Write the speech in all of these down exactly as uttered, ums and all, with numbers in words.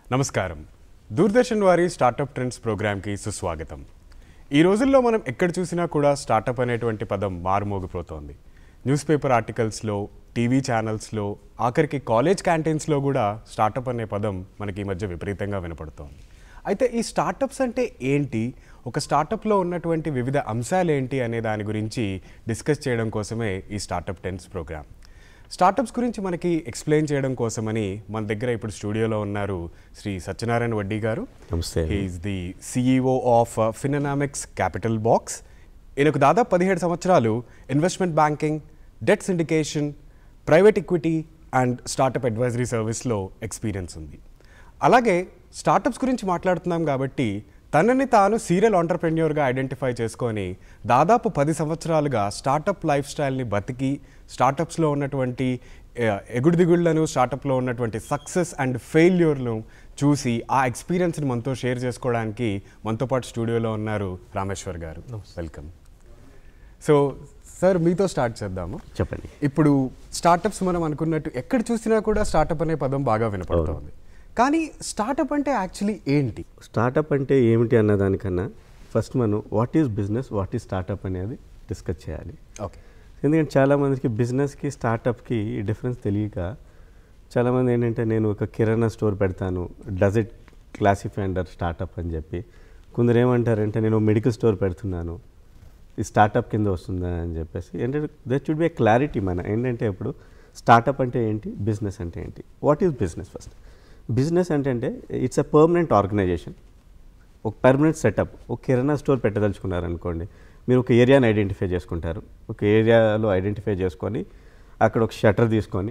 నమస్కారం. దూరదర్శన్ వారి startup trends ప్రోగ్రామ్కి సుస్వాగతం. ఈ రోజుల్లో మనం ఎక్కడ చూసినా కూడా స్టార్టప్ అనేటువంటి పదం మారుమోగిపోతోంది. న్యూస్ పేపర్ ఆర్టికల్స్లో, టీవీ ఛానల్స్లో, ఆఖరికి కాలేజ్ క్యాంటీన్స్లో కూడా స్టార్టప్ అనే పదం మనకి ఈ మధ్య విపరీతంగా వినపడుతోంది. అయితే ఈ స్టార్టప్స్ అంటే ఏంటి, ఒక స్టార్టప్లో ఉన్నటువంటి వివిధ అంశాలు ఏంటి అనే దాని గురించి డిస్కస్ చేయడం కోసమే ఈ స్టార్టప్ ట్రెండ్స్ ప్రోగ్రామ్. స్టార్టప్స్ గురించి మనకి ఎక్స్ప్లెయిన్ చేయడం కోసమని మన దగ్గర ఇప్పుడు స్టూడియోలో ఉన్నారు శ్రీ సత్యనారాయణ వడ్డీ గారు. నమస్తే. He is the CEO of Finanomics capital box. ఈయనకు దాదాపు పదిహేడు సంవత్సరాలు investment banking, debt syndication, private equity and startup advisory సర్వీస్లో ఎక్స్పీరియన్స్ ఉంది. అలాగే స్టార్టప్స్ గురించి మాట్లాడుతున్నాం కాబట్టి తనని తాను సీరియల్ ఆంటర్ప్రెన్యూర్గా ఐడెంటిఫై చేసుకొని దాదాపు పది సంవత్సరాలుగా స్టార్టప్ లైఫ్ స్టైల్ని బతికి స్టార్టప్స్లో ఉన్నటువంటి ఎగుడుదిగుళ్లను, స్టార్టప్లో ఉన్నటువంటి సక్సెస్ అండ్ ఫెయిల్యూర్ను చూసి ఆ ఎక్స్పీరియన్స్ని మనతో షేర్ చేసుకోవడానికి మనతో పాటు స్టూడియోలో ఉన్నారు రామేశ్వర్ గారు. వెల్కమ్. సో సార్, మీతో స్టార్ట్ చేద్దాము. చెప్పండి. ఇప్పుడు స్టార్టప్స్ మనం అనుకున్నట్టు ఎక్కడ చూసినా కూడా స్టార్టప్ అనే పదం బాగా వినపడుతుంది. కానీ స్టార్టప్ అంటే యాక్చువల్లీ ఏంటి? స్టార్టప్ అంటే ఏమిటి అన్నదానికన్నా ఫస్ట్ మనం what is business, what is startup అనేది డిస్కస్ చేయాలి. ఓకే. ఎందుకంటే చాలామందికి బిజినెస్కి స్టార్టప్కి డిఫరెన్స్ తెలియక చాలామంది ఏంటంటే నేను ఒక కిరాణా స్టోర్ పెడతాను, does it classify under startup అని చెప్పి. కొందరు ఏమంటారంటే నేను మెడికల్ స్టోర్ పెడుతున్నాను, ఈ స్టార్టప్ కింద వస్తుందా అని చెప్పేసి. ఏంటంటే that should be a clarity. మన ఏంటంటే ఇప్పుడు స్టార్టప్ అంటే ఏంటి, బిజినెస్ అంటే ఏంటి, what is business. First business అంటే అంటే ఇట్స్ ఎ పర్మనెంట్ ఆర్గనైజేషన్, ఒక పర్మనెంట్ సెటప్. ఒక కిరాణా స్టోర్ పెట్టదలుచుకున్నారనుకోండి, మీరు ఒక ఏరియాని ఐడెంటిఫై చేసుకుంటారు. ఒక ఏరియాలో ఐడెంటిఫై చేసుకొని అక్కడ ఒక షటర్ తీసుకొని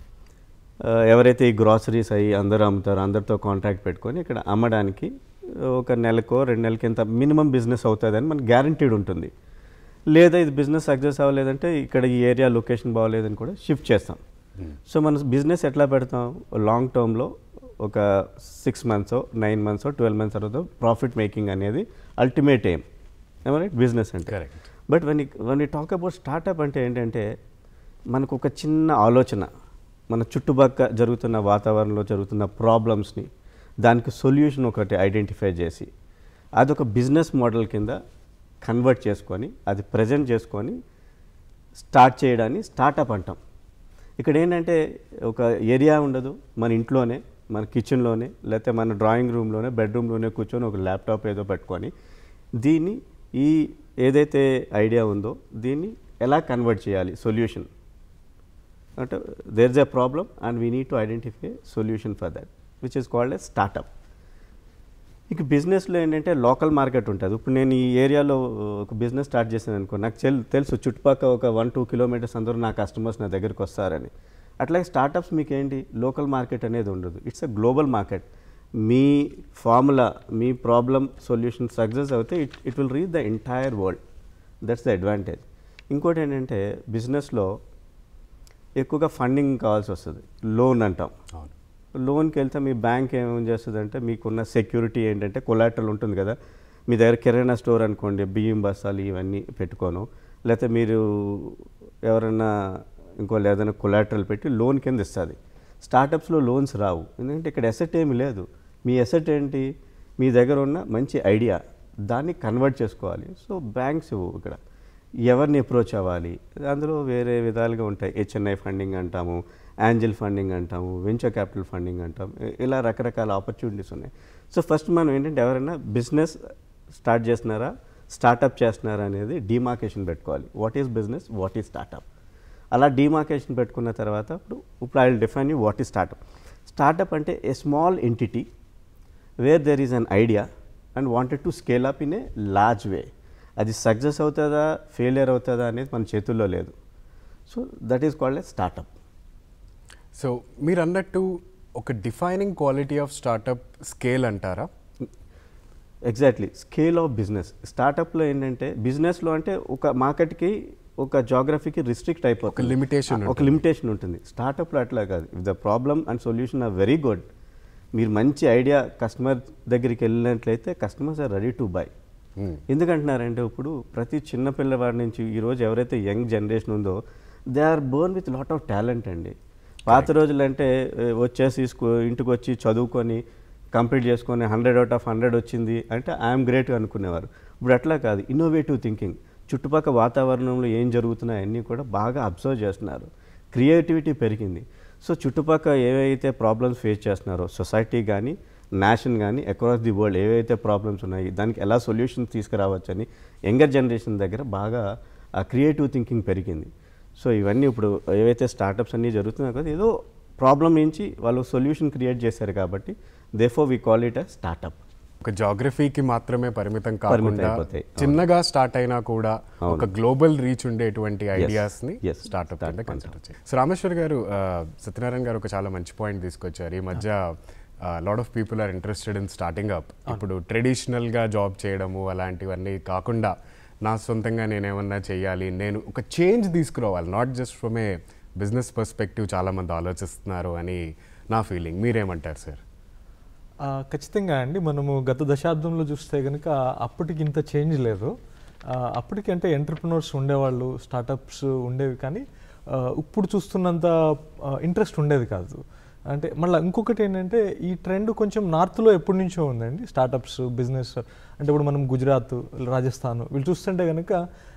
ఎవరైతే ఈ గ్రాసరీస్ అయ్యి అందరూ అమ్ముతారో అందరితో కాంటాక్ట్ పెట్టుకొని ఇక్కడ అమ్మడానికి ఒక నెలకో రెండు నెలలకి ఎంత మినిమం బిజినెస్ అవుతుందని మనకు గ్యారంటీడ్ ఉంటుంది. లేదా ఇది బిజినెస్ సక్సెస్ అవ్వలేదంటే ఇక్కడ ఈ ఏరియా లొకేషన్ బాగోలేదని కూడా షిఫ్ట్ చేస్తాం. సో మన బిజినెస్ ఎట్లా పెడతాం, లాంగ్ టర్మ్లో ఒక six months nine months twelve months తర్వాత ప్రాఫిట్ మేకింగ్ అనేది అల్టిమేట్ ఎయిమ్ రైట్ బిజినెస్ అంటే. Correct. But one one you talk about startup అంటే ఏంటంటే మనకు ఒక చిన్న ఆలోచన, మన చుట్టుపక్కల జరుగుతున్న వాతావరణంలో జరుగుతున్న ప్రాబ్లమ్స్ని దానికి సొల్యూషన్ ఒకటి ఐడెంటిఫై చేసి అదొక బిజినెస్ మోడల్ కింద కన్వర్ట్ చేసుకొని అది ప్రజెంట్ చేసుకొని స్టార్ట్ చేయడాన్ని స్టార్టప్ అంటాం. ఇక్కడ ఏంటంటే ఒక ఏరియా ఉండదు, మన ఇంట్లోనే, మన కిచెన్లోనే, లేకపోతే మన డ్రాయింగ్ రూమ్లోనే, బెడ్రూమ్లోనే కూర్చొని ఒక ల్యాప్టాప్ ఏదో పెట్టుకొని దీన్ని ఈ ఏదైతే ఐడియా ఉందో దీన్ని ఎలా కన్వర్ట్ చేయాలి సొల్యూషన్ అంటే there is a problem and we need to identify solution for that which is called a startup. ఇక బిజినెస్లో ఏంటంటే లోకల్ మార్కెట్ ఉంటుంది. ఇప్పుడు నేను ఈ ఏరియాలో ఒక బిజినెస్ స్టార్ట్ చేశాను అనుకో, నాకు తెలుసు చుట్టుపక్కల ఒక వన్ టూ కిలోమీటర్స్ అందరూ నా కస్టమర్స్ నా దగ్గరికి వస్తారని. అట్లాగే స్టార్టప్స్ మీకు ఏంటి, లోకల్ మార్కెట్ అనేది ఉండదు, ఇట్స్ ఎ గ్లోబల్ మార్కెట్. మీ ఫార్ములా, మీ ప్రాబ్లమ్ సొల్యూషన్ సక్సెస్ అవుతే it it will reach the entire world. That's the advantage. ఇంకోటి ఏంటంటే బిజినెస్లో ఎక్కువగా ఫండింగ్ కావాల్సి వస్తుంది, లోన్ అంటాం. లోన్కి వెళ్తే మీ బ్యాంక్ ఏమేమి చేస్తుంది అంటే మీకున్న సెక్యూరిటీ ఏంటంటే కొలాటరల్ ఉంటుంది కదా. మీ దగ్గర కిరాణా స్టోర్ అనుకోండి, బియ్యం బస్తాలు ఇవన్నీ పెట్టుకోను, లేకపోతే మీరు ఎవరైనా ఇంకో ఏదైనా కొలాటరల్ పెట్టి లోన్ కింద ఇస్తుంది. స్టార్టప్స్లో లోన్స్ రావు, ఎందుకంటే ఇక్కడ ఎసెట్ ఏమి లేదు. మీ ఎసెట్ ఏంటి, మీ దగ్గర ఉన్న మంచి ఐడియా, దాన్ని కన్వర్ట్ చేసుకోవాలి. సో బ్యాంక్స్ ఇక్కడ ఎవరిని అప్రోచ్ అవ్వాలి, అందులో వేరే విధాలుగా ఉంటాయి. హెచ్ఎన్ఐ ఫండింగ్ అంటాము, యాంజిల్ ఫండింగ్ అంటాము, వెంచర్ క్యాపిటల్ ఫండింగ్ అంటాము, ఇలా రకరకాల ఆపర్చునిటీస్ ఉన్నాయి. సో ఫస్ట్ మనం ఏంటంటే ఎవరైనా బిజినెస్ స్టార్ట్ చేస్తున్నారా, స్టార్టప్ చేస్తున్నారా అనేది డిమార్కేషన్ పెట్టుకోవాలి. What is business, what is startup. అలా డిమార్కేషన్ పెట్టుకున్న తర్వాత ఇప్పుడు ఇప్పుడు I will define you what is startup. Startup అంటే a small entity where there is an idea and wanted to scale up in a large way. అది success అవుతుందా failure అవుతుందా అనేది మన చేతుల్లో లేదు. So that is called a startup. So మీరు అన్నట్టు ఒక defining quality of startup scale అంటారా? Exactly, scale of business. స్టార్టప్లో ఏంటంటే బిజినెస్లో అంటే ఒక మార్కెట్కి, ఒక జాగ్రఫీకి రిస్ట్రిక్ట్ అయిపోతుంది, ఒక లిమిటేషన్ ఒక లిమిటేషన్ ఉంటుంది. స్టార్టప్లో అట్లా కాదు. If the problem and solution are very good, మీరు మంచి ఐడియా కస్టమర్ దగ్గరికి వెళ్ళినట్లయితే customers are ready to buy. ఎందుకంటున్నారంటే ఇప్పుడు ప్రతి చిన్న పిల్లవాడి నుంచి ఈరోజు ఎవరైతే యంగ్ జనరేషన్ ఉందో they are born with lot of talent అండి. పాత రోజులు అంటే వచ్చేసి ఇంటికి వచ్చి చదువుకొని కంప్లీట్ చేసుకొని హండ్రెడ్ అవుట్ ఆఫ్ హండ్రెడ్ వచ్చింది అంటే ఐఎమ్ గ్రేట్ అనుకునేవారు. ఇప్పుడు అట్లా కాదు, ఇన్నోవేటివ్ థింకింగ్, చుట్టుపక్కల వాతావరణంలో ఏం జరుగుతున్నాయి అన్నీ కూడా బాగా అబ్జర్వ్ చేస్తున్నారు, క్రియేటివిటీ పెరిగింది. సో చుట్టుపక్కల ఏవైతే ప్రాబ్లమ్స్ ఫేస్ చేస్తున్నారో సొసైటీ కానీ నేషన్ కానీ అక్రాస్ ది వరల్డ్ ఏవైతే ప్రాబ్లమ్స్ ఉన్నాయి దానికి ఎలా సొల్యూషన్స్ తీసుకురావచ్చని యంగర్ జనరేషన్ దగ్గర బాగా ఆ క్రియేటివ్ థింకింగ్ పెరిగింది. సో ఇవన్నీ ఇప్పుడు ఏవైతే స్టార్టప్స్ అన్నీ జరుగుతున్నాయో కదా, ఏదో ప్రాబ్లం నుంచి వాళ్ళు సొల్యూషన్ క్రియేట్ చేశారు కాబట్టి therefore we call it a startup. ఒక జాగ్రఫీకి మాత్రమే పరిమితం కాకుండా చిన్నగా స్టార్ట్ అయినా కూడా ఒక గ్లోబల్ రీచ్ ఉండేటువంటి ఐడియాస్ ని స్టార్ట్అప్ అంటే కన్సిడర్ చేయాలి. సో రామేశ్వర్ గారు, సత్యనారాయణ గారు ఒక చాలా మంచి పాయింట్ తీసుకొచ్చారు. ఈ మధ్య lot of people are interested in starting up. ఇప్పుడు ట్రెడిషనల్గా జాబ్ చేయడము అలాంటివన్నీ కాకుండా నా సొంతంగా నేనేమన్నా చేయాలి, నేను ఒక చేంజ్ తీసుకురావాలి, not just from a business perspective చాలామంది ఆలోచిస్తున్నారు అని నా ఫీలింగ్. మీరేమంటారు సార్? ఖచ్చితంగా అండి. మనము గత దశాబ్దంలో చూస్తే కనుక అప్పటికి ఇంత చేంజ్ లేదు. అప్పటికి అంటే ఎంటర్ప్రినర్స్ ఉండేవాళ్ళు, స్టార్టప్స్ ఉండేవి, కానీ ఇప్పుడు చూస్తున్నంత ఇంట్రెస్ట్ ఉండేది కాదు. అంటే మళ్ళీ ఇంకొకటి ఏంటంటే ఈ ట్రెండ్ కొంచెం నార్త్లో ఎప్పటి నుంచో ఉందండి. స్టార్టప్స్ బిజినెస్ అంటే ఇప్పుడు మనం గుజరాత్, రాజస్థాన్ వీళ్ళు చూస్తుంటే కనుక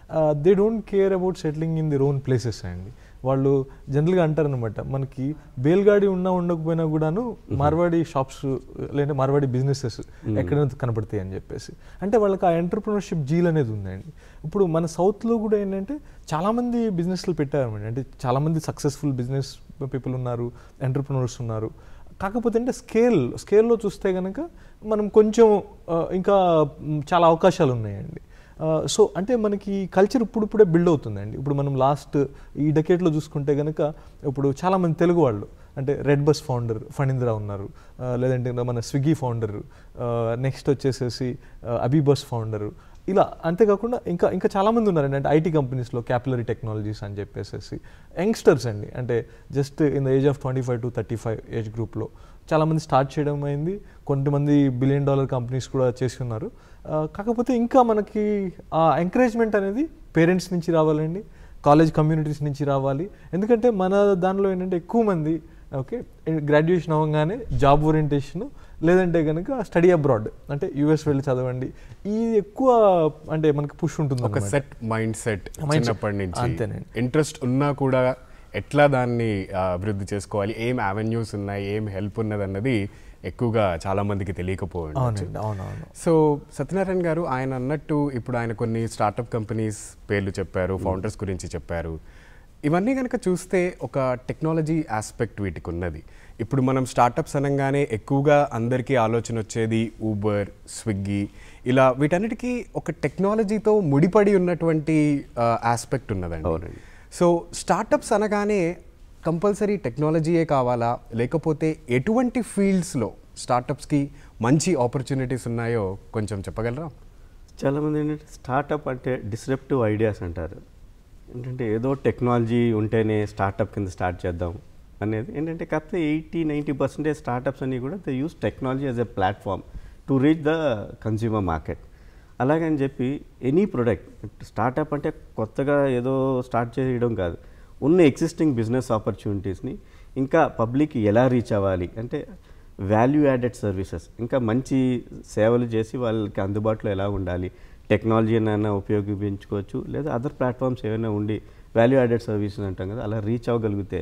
they don't care about settling in their own places అండి. వాళ్ళు జనరల్గా అంటారనమాట, మనకి బేల్గాడి ఉన్నా ఉండకపోయినా కూడాను మార్వాడి షాప్స్ లేదంటే మార్వాడి బిజినెసెస్ ఎక్కడైనా కనపడతాయి అని చెప్పేసి. అంటే వాళ్ళకి ఆ ఎంటర్ప్రినర్షిప్ జీల్ అనేది ఉందండి. ఇప్పుడు మన సౌత్లో కూడా ఏంటంటే చాలామంది బిజినెస్లు పెట్టారన్నమాట. అంటే చాలామంది సక్సెస్ఫుల్ బిజినెస్ పీపుల్ ఉన్నారు, ఎంటర్ప్రినర్స్ ఉన్నారు. కాకపోతే అంటే స్కేల్ స్కేల్లో చూస్తే కనుక మనం కొంచెం ఇంకా చాలా అవకాశాలు ఉన్నాయండి. సో అంటే మనకి కల్చర్ ఇప్పుడిప్పుడే బిల్డ్ అవుతుందండి. ఇప్పుడు మనం లాస్ట్ ఈ డెకేట్లో చూసుకుంటే కనుక ఇప్పుడు చాలామంది తెలుగు వాళ్ళు అంటే రెడ్ బస్ ఫౌండర్ ఫణీంద్ర ఉన్నారు, లేదంటే మన స్విగ్గీ ఫౌండర్, నెక్స్ట్ వచ్చేసేసి అబీ బస్ ఫౌండరు, ఇలా. అంతేకాకుండా ఇంకా ఇంకా చాలామంది ఉన్నారండి. అంటే ఐటీ కంపెనీస్లో క్యాపిలరీ టెక్నాలజీస్ అని చెప్పేసి యంగ్స్టర్స్ అండి. అంటే just in the age of twenty five to thirty five age గ్రూప్లో చాలామంది స్టార్ట్ చేయడం అయింది. కొంతమంది బిలియన్ డాలర్ కంపెనీస్ కూడా చేసి ఉన్నారు. కాకపోతే ఇంకా మనకి ఆ ఎంకరేజ్మెంట్ అనేది పేరెంట్స్ నుంచి రావాలండి, కాలేజ్ కమ్యూనిటీస్ నుంచి రావాలి. ఎందుకంటే మన దానిలో ఏంటంటే ఎక్కువ మంది ఓకే గ్రాడ్యుయేషన్ అవ్వగానే జాబ్ ఓరియంటేషన్, లేదంటే కనుక స్టడీ అబ్రాడ్ అంటే యూఎస్ వెళ్ళి చదవండి, ఇది ఎక్కువ అంటే మనకి పుష్ ఉంటుంది. ఒక సెట్ మైండ్ సెట్ చిన్నప్పటి నుంచి అంతేనండి. ఇంట్రెస్ట్ ఉన్నా కూడా ఎట్లా దాన్ని అభివృద్ధి చేసుకోవాలి, ఏం అవెన్యూస్ ఉన్నాయి, ఏం హెల్ప్ ఉన్నది అన్నది ఎక్కువగా చాలా మందికి తెలియకపోవచ్చు. సో సత్యనారాయణ గారు, ఆయన అన్నట్టు ఇప్పుడు ఆయన కొన్ని స్టార్టప్ కంపెనీస్ పేర్లు చెప్పారు, ఫౌండర్స్ గురించి చెప్పారు. ఇవన్నీ కనుక చూస్తే ఒక టెక్నాలజీ ఆస్పెక్ట్ వీటికి ఉన్నది. ఇప్పుడు మనం స్టార్టప్స్ అనగానే ఎక్కువగా అందరికీ ఆలోచన వచ్చేది ఊబర్, స్విగ్గీ, ఇలా వీటన్నిటికీ ఒక టెక్నాలజీతో ముడిపడి ఉన్నటువంటి ఆస్పెక్ట్ ఉన్నదండి. సో స్టార్టప్స్ అనగానే కంపల్సరీ టెక్నాలజీయే కావాలా, లేకపోతే ఎటువంటి ఫీల్డ్స్లో స్టార్టప్స్కి మంచి ఆపర్చునిటీస్ ఉన్నాయో కొంచెం చెప్పగలరా? చాలామంది ఏంటంటే స్టార్టప్ అంటే డిస్రప్టివ్ ఐడియాస్ అంటారు. ఏంటంటే ఏదో టెక్నాలజీ ఉంటేనే స్టార్టప్ కింద స్టార్ట్ చేద్దాం అనేది ఏంటంటే, కాకపోతే ఎయిటీ నైంటీ పర్సెంటేజ్ స్టార్టప్స్ అన్నీ కూడా they use technology as a platform to reach the consumer market. అలాగని చెప్పి ఎనీ ప్రొడక్ట్ స్టార్టప్ అంటే కొత్తగా ఏదో స్టార్ట్ చేయడం కాదు, ఉన్న ఎగ్జిస్టింగ్ బిజినెస్ ఆపర్చునిటీస్ని ఇంకా పబ్లిక్కి ఎలా రీచ్ అవ్వాలి అంటే వాల్యూ యాడెడ్ సర్వీసెస్, ఇంకా మంచి సేవలు చేసి వాళ్ళకి అందుబాటులో ఎలా ఉండాలి, టెక్నాలజీ అయినా ఉపయోగించుకోవచ్చు, లేదా అదర్ ప్లాట్ఫామ్స్ ఏమైనా ఉండి వాల్యూ యాడెడ్ సర్వీసెస్ అంటాం కదా, అలా రీచ్ అవ్వగలిగితే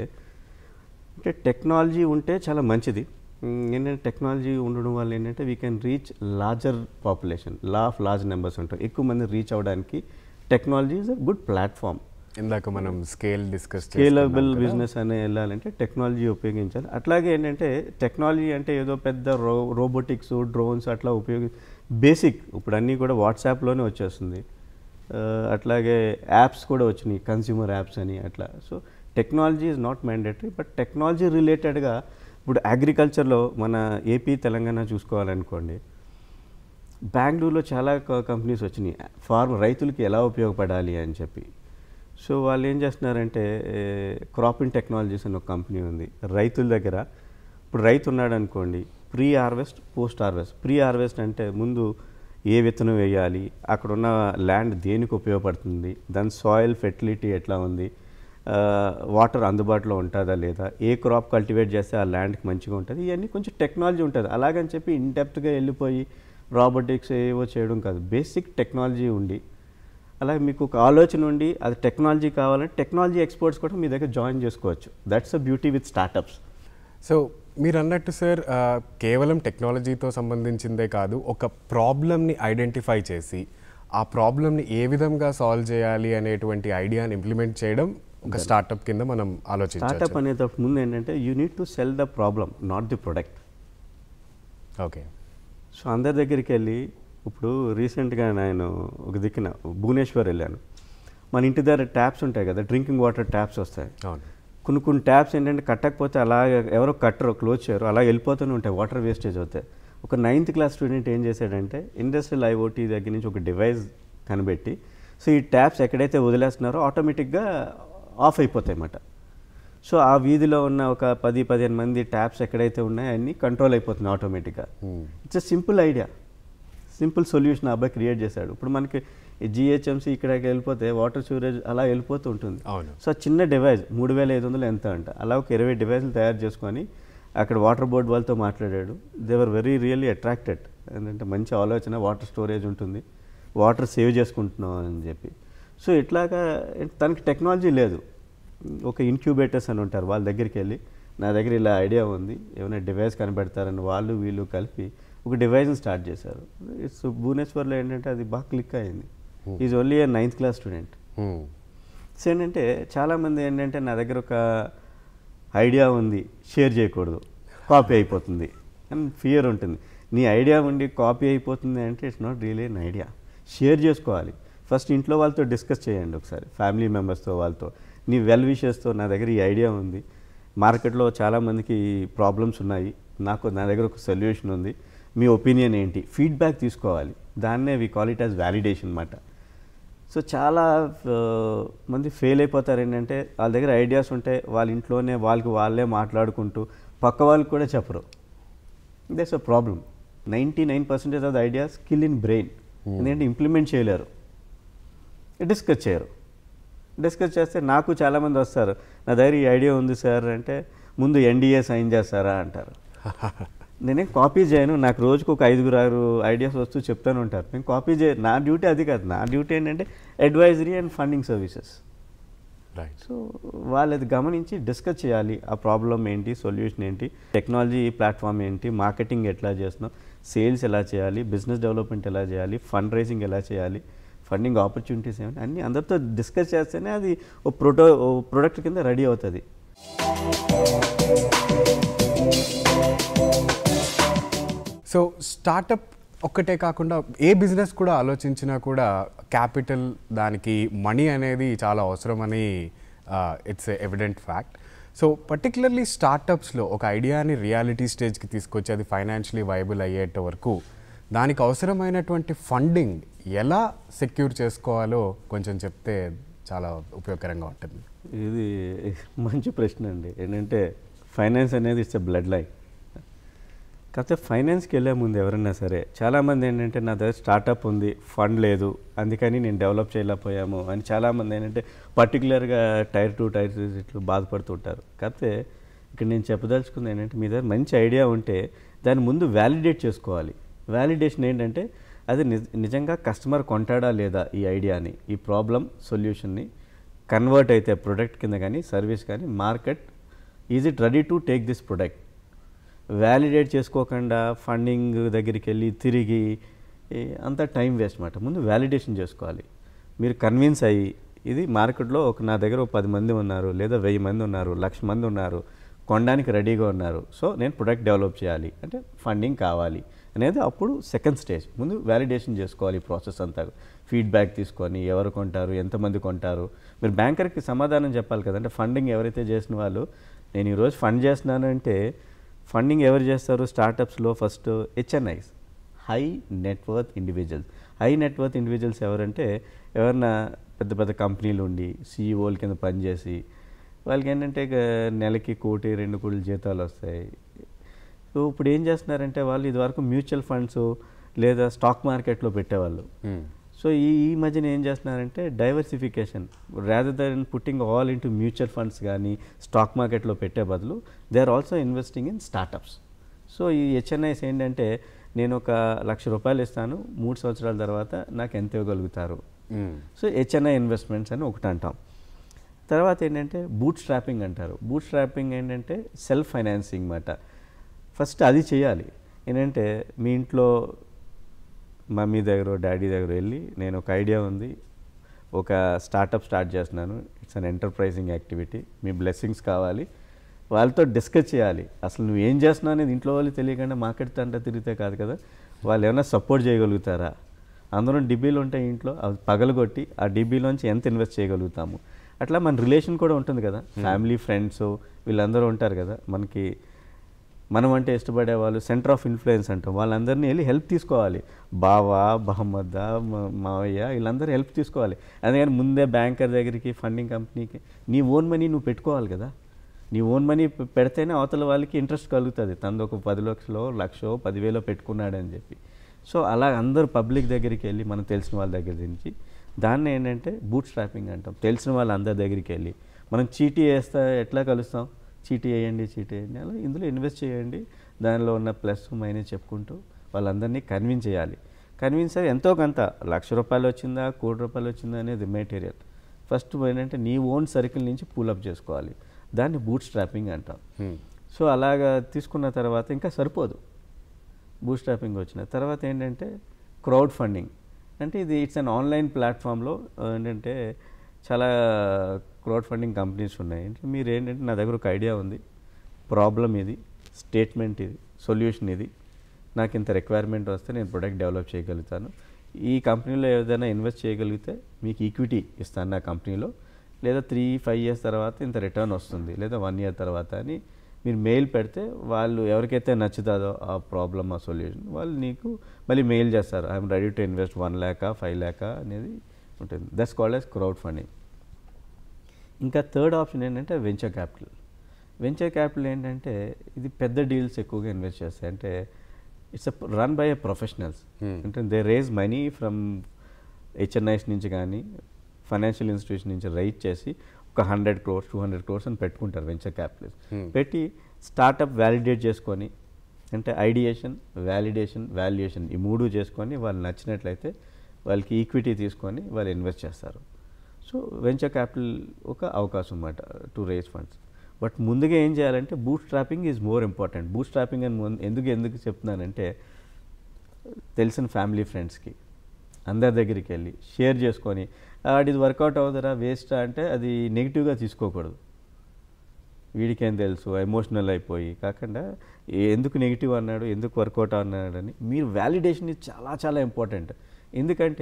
అంటే టెక్నాలజీ ఉంటే చాలా మంచిది. ఏంటంటే టెక్నాలజీ ఉండడం వల్ల ఏంటంటే we can reach larger population, law of large numbers ఉంటాయి, ఎక్కువ మంది రీచ్ అవ్వడానికి technology is a good platform. ఇందాక మనం స్కేల్ డిస్కస్ స్కేలబుల్ బిజినెస్ అనే వెళ్ళాలంటే టెక్నాలజీ ఉపయోగించాలి. అట్లాగే ఏంటంటే టెక్నాలజీ అంటే ఏదో పెద్ద రో రోబోటిక్స్ డ్రోన్స్ అట్లా ఉపయోగి బేసిక్ ఇప్పుడు అన్నీ కూడా వాట్సాప్లోనే వచ్చేస్తుంది. అట్లాగే యాప్స్ కూడా వచ్చినాయి, కన్స్యూమర్ యాప్స్ అని అట్లా. So technology is not mandatory, but technology రిలేటెడ్గా ఇప్పుడు అగ్రికల్చర్లో మన ఏపీ తెలంగాణ చూసుకోవాలనుకోండి, బెంగళూరులో చాలా కంపెనీస్ వచ్చినాయి ఫార్మ్ రైతులకి ఎలా ఉపయోగపడాలి అని చెప్పి. సో వాళ్ళు ఏం చేస్తున్నారంటే క్రాపింగ్ టెక్నాలజీస్ అని ఒక కంపెనీ ఉంది రైతుల దగ్గర. ఇప్పుడు రైతు ఉన్నాడు అనుకోండి, pre harvest, post harvest. Pre harvest అంటే ముందు ఏ విత్తనం వేయాలి, అక్కడ ఉన్న ల్యాండ్ దేనికి ఉపయోగపడుతుంది, దాని సాయిల్ ఫెర్టిలిటీ ఎట్లా ఉంది, వాటర్ అందుబాటులో ఉంటుందా లేదా, ఏ క్రాప్ కల్టివేట్ చేస్తే ఆ ల్యాండ్కి మంచిగా ఉంటుంది, ఇవన్నీ కొంచెం టెక్నాలజీ ఉంటుంది. అలాగని చెప్పి ఇన్డెప్త్గా వెళ్ళిపోయి రాబోటిక్స్ ఏవో చేయడం కాదు, బేసిక్ టెక్నాలజీ ఉండి అలాగే మీకు ఒక ఆలోచన ఉండి అది టెక్నాలజీ కావాలంటే టెక్నాలజీ ఎక్స్పర్ట్స్ కూడా మీ దగ్గర జాయిన్ చేసుకోవచ్చు. That's a beauty with startups. So మీరు అన్నట్టు సార్, కేవలం టెక్నాలజీతో సంబంధించిందే కాదు, ఒక ప్రాబ్లమ్ని ఐడెంటిఫై చేసి ఆ ప్రాబ్లమ్ని ఏ విధంగా సాల్వ్ చేయాలి అనేటువంటి ఐడియాని ఇంప్లిమెంట్ చేయడం ఒక స్టార్టప్ కింద మనం ఆలోచించాలి. స్టార్టప్ అనేటప్పుడు ముందు ఏంటంటే you need to sell the problem, not the product. Okay. So అందరి దగ్గరికి వెళ్ళి, ఇప్పుడు రీసెంట్గా నేను ఒక దిక్కున భువనేశ్వర్ వెళ్ళాను. మన ఇంటి దగ్గర ట్యాప్స్ ఉంటాయి కదా, డ్రింకింగ్ వాటర్ ట్యాప్స్ వస్తాయి. అవును. కొన్ని కొన్ని ట్యాప్స్ ఏంటంటే కట్టకపోతే అలాగే ఎవరో కట్టరు, క్లోజ్ చేయరు, అలా వెళ్ళిపోతూనే ఉంటాయి, వాటర్ వేస్టేజ్ అవుతాయి. ఒక నైన్త్ క్లాస్ స్టూడెంట్ ఏం చేశాడంటే ఇండస్ట్రియల్ ఐఓటీ దగ్గర నుంచి ఒక డివైస్ కనిపెట్టి, సో ఈ ట్యాప్స్ ఎక్కడైతే వదిలేస్తున్నారో ఆటోమేటిక్గా ఆఫ్ అయిపోతాయి అన్నమాట. సో ఆ వీధిలో ఉన్న ఒక పది పదిహేను మంది ట్యాప్స్ ఎక్కడైతే ఉన్నాయో అన్నీ కంట్రోల్ అయిపోతున్నాయి ఆటోమేటిక్గా. It's a simple idea, simple solution ఆ అబ్బాయి క్రియేట్ చేశాడు. ఇప్పుడు మనకి జిహెచ్ఎంసీ ఇక్కడికి వెళ్ళిపోతే వాటర్ స్టోరేజ్ అలా వెళ్ళిపోతూ ఉంటుంది. సో చిన్న డివైస్ మూడు వేల ఐదు వందలు ఎంత అంట, అలా ఒక ఇరవై డివైస్లు తయారు చేసుకొని అక్కడ వాటర్ బోర్డ్ వాళ్ళతో మాట్లాడాడు. They were very really attracted. ఏంటంటే మంచి ఆలోచన, వాటర్ స్టోరేజ్ ఉంటుంది, వాటర్ సేవ్ చేసుకుంటున్నాం అని చెప్పి. సో ఇట్లాగా తనకి టెక్నాలజీ లేదు, ఒక ఇన్క్యూబేటర్స్ అని ఉంటారు, వాళ్ళ దగ్గరికి వెళ్ళి నా దగ్గర ఇలా ఐడియా ఉంది, ఏమైనా డివైస్ కనిపెడతారని వాళ్ళు వీళ్ళు కలిపి ఒక డివైస్ని స్టార్ట్ చేశారు. ఇట్స్ భువనేశ్వర్లో ఏంటంటే అది బాగా క్లిక్ అయింది. Is only a ninth class student. So ఏంటంటే చాలామంది ఏంటంటే నా దగ్గర ఒక ఐడియా ఉంది, షేర్ చేయకూడదు, కాపీ అయిపోతుంది అని ఫియర్ ఉంటుంది. నీ ఐడియా ఉండి కాపీ అయిపోతుంది అంటే it's not really an idea. Share చేసుకోవాలి. ఫస్ట్ ఇంట్లో వాళ్ళతో డిస్కస్ చేయండి ఒకసారి, ఫ్యామిలీ మెంబర్స్తో, వాళ్ళతో, నీ వెల్ విషెస్తో నా దగ్గర ఈ ఐడియా ఉంది, మార్కెట్లో చాలామందికి ప్రాబ్లమ్స్ ఉన్నాయి, నాకు నా దగ్గర ఒక సొల్యూషన్ ఉంది, మీ ఒపీనియన్ ఏంటి, ఫీడ్బ్యాక్ తీసుకోవాలి. దాన్నే we call it as validation అన్నమాట. సో చాలా మంది ఫెయిల్ అయిపోతారు. ఏంటంటే వాళ్ళ దగ్గర ఐడియాస్ ఉంటాయి, వాళ్ళ ఇంట్లోనే వాళ్ళకి వాళ్ళే మాట్లాడుకుంటూ పక్క వాళ్ళకి కూడా చెప్పరు. That's a problem. Ninety nine percentage of the ideas kill in brain. ఎందుకంటే ఇంప్లిమెంట్ చేయలేరు, డిస్కస్ చేయరు. డిస్కస్ చేస్తే నాకు చాలామంది వస్తారు, నా దగ్గర ఈ ఐడియా ఉంది సార్ అంటే, ముందు ఎన్డీఏ సైన్ చేస్తారా అంటారు. నేనేం కాపీ చేయను, నాకు రోజుకు ఒక ఐదుగురు ఆరు ఐడియాస్ వస్తూ చెప్తాను ఉంటారు, నేను కాపీ చేయ, నా డ్యూటీ అది కాదు. నా డ్యూటీ ఏంటంటే advisory and funding services. Right. So వాళ్ళు అది గమనించి డిస్కస్ చేయాలి, ఆ ప్రాబ్లం ఏంటి, సొల్యూషన్ ఏంటి, టెక్నాలజీ ప్లాట్ఫామ్ ఏంటి, మార్కెటింగ్ ఎట్లా చేస్తున్నాం, సేల్స్ ఎలా చేయాలి, బిజినెస్ డెవలప్మెంట్ ఎలా చేయాలి, ఫండ్ రైజింగ్ ఎలా చేయాలి, ఫండింగ్ ఆపర్చునిటీస్ ఏమైనా అన్నీ అందరితో డిస్కస్ చేస్తేనే అది ఓ ప్రొడో ఓ ప్రొడక్ట్ కింద రెడీ అవుతుంది. సో స్టార్టప్ ఒక్కటే కాకుండా ఏ బిజినెస్ కూడా ఆలోచించినా కూడా క్యాపిటల్, దానికి మనీ అనేది చాలా అవసరమని it's evident fact. So particularly స్టార్టప్స్లో ఒక ఐడియాని రియాలిటీ స్టేజ్కి తీసుకొచ్చి అది ఫైనాన్షియలీ వైబుల్ అయ్యేట వరకు దానికి అవసరమైనటువంటి ఫండింగ్ ఎలా సెక్యూర్ చేసుకోవాలో కొంచెం చెప్తే చాలా ఉపయోగకరంగా ఉంటుంది. ఇది మంచి ప్రశ్న అండి. ఏంటంటే ఫైనాన్స్ అనేది ఇట్స్ ఎ బ్లడ్ లైన్. కాకపోతే ఫైనాన్స్కి వెళ్ళే ముందు ఎవరైనా సరే చాలామంది ఏంటంటే నా దగ్గర స్టార్టప్ ఉంది, ఫండ్ లేదు, అందుకని నేను డెవలప్ చేయలేకపోయాము అని చాలామంది ఏంటంటే పర్టికులర్గా టైర్ టూ టైర్ త్రీ ఇట్లు బాధపడుతుంటారు. కాకపోతే ఇక్కడ నేను చెప్పదలుచుకుంది ఏంటంటే మీ దగ్గర మంచి ఐడియా ఉంటే దాన్ని ముందు వ్యాలిడేట్ చేసుకోవాలి. వ్యాలిడేషన్ ఏంటంటే అది నిజ నిజంగా కస్టమర్ కొంటాడా లేదా ఈ ఐడియాని, ఈ ప్రాబ్లం సొల్యూషన్ని కన్వర్ట్ అయితే ప్రొడక్ట్ కింద కానీ సర్వీస్ కానీ, market is it ready to take this product. Validate చేసుకోకుండా ఫండింగ్ దగ్గరికి వెళ్ళి తిరిగి అంత టైం వేస్ట్ అన్నమాట. ముందు వ్యాలిడేషన్ చేసుకోవాలి. మీరు కన్విన్స్ అయ్యి ఇది మార్కెట్లో ఒక నా దగ్గర ఒక పది మంది ఉన్నారు, లేదా వెయ్యి మంది ఉన్నారు, లక్ష మంది ఉన్నారు, కొనడానికి రెడీగా ఉన్నారు, సో నేను ప్రొడక్ట్ డెవలప్ చేయాలి అంటే ఫండింగ్ కావాలి అనేది అప్పుడు సెకండ్ స్టేజ్. ముందు వ్యాలిడేషన్ చేసుకోవాలి. ప్రాసెస్ అంతా ఫీడ్బ్యాక్ తీసుకొని ఎవరు కొంటారు, ఎంతమంది కొంటారు, మీరు బ్యాంకర్కి సమాధానం చెప్పాలి కదంటే. ఫండింగ్ ఎవరైతే చేసిన వాళ్ళు, నేను ఈరోజు ఫండ్ చేస్తున్నానంటే ఫండింగ్ ఎవరు చేస్తారు స్టార్టప్స్లో? First HNIs, high net worth individuals. High net worth individuals ఎవరంటే ఎవరన్నా పెద్ద పెద్ద కంపెనీలు ఉండి సీఈఓల కింద పనిచేసి వాళ్ళకి ఏంటంటే నెలకి కోటి రెండు కోట్ల జీతాలు వస్తాయి. సో ఇప్పుడు ఏం చేస్తున్నారంటే వాళ్ళు ఇదివరకు మ్యూచువల్ ఫండ్స్ లేదా స్టాక్ మార్కెట్లో పెట్టేవాళ్ళు. సో ఈ ఈ మధ్యన ఏం చేస్తున్నారంటే diversification, rather than putting all into mutual funds కానీ స్టాక్ మార్కెట్లో పెట్టే బదులు they are also investing in startups. So ఈ హెచ్ఎన్ఐస్ ఏంటంటే నేను ఒక లక్ష రూపాయలు ఇస్తాను, మూడు సంవత్సరాల తర్వాత నాకు ఎంత ఇవ్వగలుగుతారు. సో హెచ్ఎన్ఐ ఇన్వెస్ట్మెంట్స్ అని ఒకటి అంటాం. తర్వాత ఏంటంటే బూట్ స్ట్రాపింగ్ అంటారు. బూట్ స్ట్రాపింగ్ ఏంటంటే సెల్ఫ్ ఫైనాన్సింగ్ అన్నమాట. ఫస్ట్ అది చేయాలి. ఏంటంటే మీ ఇంట్లో మమ్మీ దగ్గర డాడీ దగ్గర వెళ్ళి నేను ఒక ఐడియా ఉంది, ఒక స్టార్టప్ స్టార్ట్ చేస్తున్నాను, ఇట్స్ అన్ ఎంటర్ప్రైజింగ్ యాక్టివిటీ, మీ బ్లెస్సింగ్స్ కావాలి, వాళ్ళతో డిస్కస్ చేయాలి. అసలు నువ్వు ఏం చేస్తున్నావు అనేది ఇంట్లో వాళ్ళు తెలియకుండా మార్కెట్ తంట తిరిగితే కాదు కదా, వాళ్ళు ఏమైనా సపోర్ట్ చేయగలుగుతారా, అందరం డిబీలు ఉంటాయి ఇంట్లో, అవి పగలగొట్టి ఆ డిబీలోంచి ఎంత ఇన్వెస్ట్ చేయగలుగుతాము. అట్లా మన రిలేషన్ కూడా ఉంటుంది కదా, ఫ్యామిలీ ఫ్రెండ్స్ వీళ్ళందరూ ఉంటారు కదా, మనకి మనం అంటే ఇష్టపడే వాళ్ళు సెంటర్ ఆఫ్ ఇన్ఫ్లుయెన్స్ అంటాం, వాళ్ళందరినీ వెళ్ళి హెల్ప్ తీసుకోవాలి. బావా బహమ్మద్ద మావయ్య వీళ్ళందరూ హెల్ప్ తీసుకోవాలి. అందుకని ముందే బ్యాంకర్ దగ్గరికి ఫండింగ్ కంపెనీకి నీ ఓన్ మనీ నువ్వు పెట్టుకోవాలి కదా. నీ ఓన్ మనీ పెడితేనే అవతల వాళ్ళకి ఇంట్రెస్ట్ కలుగుతుంది, తనది ఒక పది లక్షలో లక్షో పదివేలో పెట్టుకున్నాడని చెప్పి. సో అలా అందరూ పబ్లిక్ దగ్గరికి వెళ్ళి మనకు తెలిసిన వాళ్ళ దగ్గర నుంచి దాన్ని ఏంటంటే బూట్ స్ట్రాపింగ్ అంటాం. తెలిసిన వాళ్ళ అందరి దగ్గరికి వెళ్ళి మనం చీటీ వేస్తా ఎట్లా కలుస్తాం, చీటీ వేయండి చీటీ వేయండి అలా ఇందులో ఇన్వెస్ట్ చేయండి, దానిలో ఉన్న ప్లస్ మైనస్ చెప్పుకుంటూ వాళ్ళందరినీ కన్విన్స్ చేయాలి. కన్విన్స్ అయ్యి ఎంతో కొంత లక్ష రూపాయలు వచ్చిందా కోటి రూపాయలు వచ్చిందా అనేది మెటీరియల్. ఫస్ట్ ఏంటంటే నీ ఓన్ సర్కిల్ నుంచి పూలప్ చేసుకోవాలి, దాన్ని బూట్ స్ట్రాపింగ్ అంటాం. సో అలాగా తీసుకున్న తర్వాత ఇంకా సరిపోదు, బూట్ స్ట్రాపింగ్ వచ్చిన తర్వాత ఏంటంటే క్రౌడ్ ఫండింగ్. అంటే ఇది ఇట్స్ అన్ ఆన్లైన్ ప్లాట్ఫామ్లో ఏంటంటే చాలా క్రౌడ్ ఫండింగ్ కంపెనీస్ ఉన్నాయి. అంటే మీరు ఏంటంటే నా దగ్గర ఒక ఐడియా ఉంది, ప్రాబ్లం ఇది, స్టేట్మెంట్ ఇది, సొల్యూషన్ ఇది, నాకు ఇంత రిక్వైర్మెంట్ వస్తే నేను ప్రొడక్ట్ డెవలప్ చేయగలుగుతాను, ఈ కంపెనీలో ఏదైనా ఇన్వెస్ట్ చేయగలిగితే మీకు ఈక్విటీ ఇస్తాను నా కంపెనీలో, లేదా త్రీ ఫైవ్ ఇయర్స్ తర్వాత ఇంత రిటర్న్ వస్తుంది, లేదా వన్ ఇయర్ తర్వాత అని మీరు మెయిల్ పెడితే వాళ్ళు ఎవరికైతే నచ్చుతుందో ఆ ప్రాబ్లమ్ ఆ సొల్యూషన్ వాళ్ళు నీకు మళ్ళీ మెయిల్ చేస్తారు, I'm ready to invest one lakh five lakh అనేది ఉంటుంది. That's called as crowd funding. ఇంకా థర్డ్ ఆప్షన్ ఏంటంటే వెంచర్ క్యాపిటల్. వెంచర్ క్యాపిటల్ ఏంటంటే ఇది పెద్ద డీల్స్ ఎక్కువగా ఇన్వెస్ట్ చేస్తాయి. అంటే it's run by a professionals. అంటే they raise money from HNIs నుంచి కానీ ఫైనాన్షియల్ ఇన్స్టిట్యూషన్ నుంచి రైజ్ చేసి ఒక hundred crores two hundred crores అని పెట్టుకుంటారు వెంచర్ క్యాపిటల్. పెట్టి స్టార్టప్ వ్యాలిడేట్ చేసుకొని, అంటే ఐడియేషన్ వ్యాలిడేషన్ వాల్యుయేషన్ ఈ మూడు చేసుకొని వాళ్ళు నచ్చినట్లయితే వాళ్ళకి ఈక్విటీ తీసుకొని వాళ్ళు ఇన్వెస్ట్ చేస్తారు. సో వెంచర్ క్యాపిటల్ ఒక అవకాశం అన్నమాట టు రేజ్ ఫండ్స్. బట్ ముందుగా ఏం చేయాలంటే bootstrapping is more important. Bootstrapping అని ఎందుకు ఎందుకు చెప్తున్నానంటే తెలిసిన ఫ్యామిలీ ఫ్రెండ్స్కి అందరి దగ్గరికి వెళ్ళి షేర్ చేసుకొని అది వర్కౌట్ అవుతారా వేస్ట్ అంటే అది నెగిటివ్గా తీసుకోకూడదు. వీడికేం తెలుసు ఎమోషనల్ అయిపోయి కాకుండా ఎందుకు నెగిటివ్ అన్నాడు ఎందుకు వర్కౌట్ అన్నాడని మీరు వ్యాలిడేషన్ ఇది చాలా చాలా ఇంపార్టెంట్. ఎందుకంటే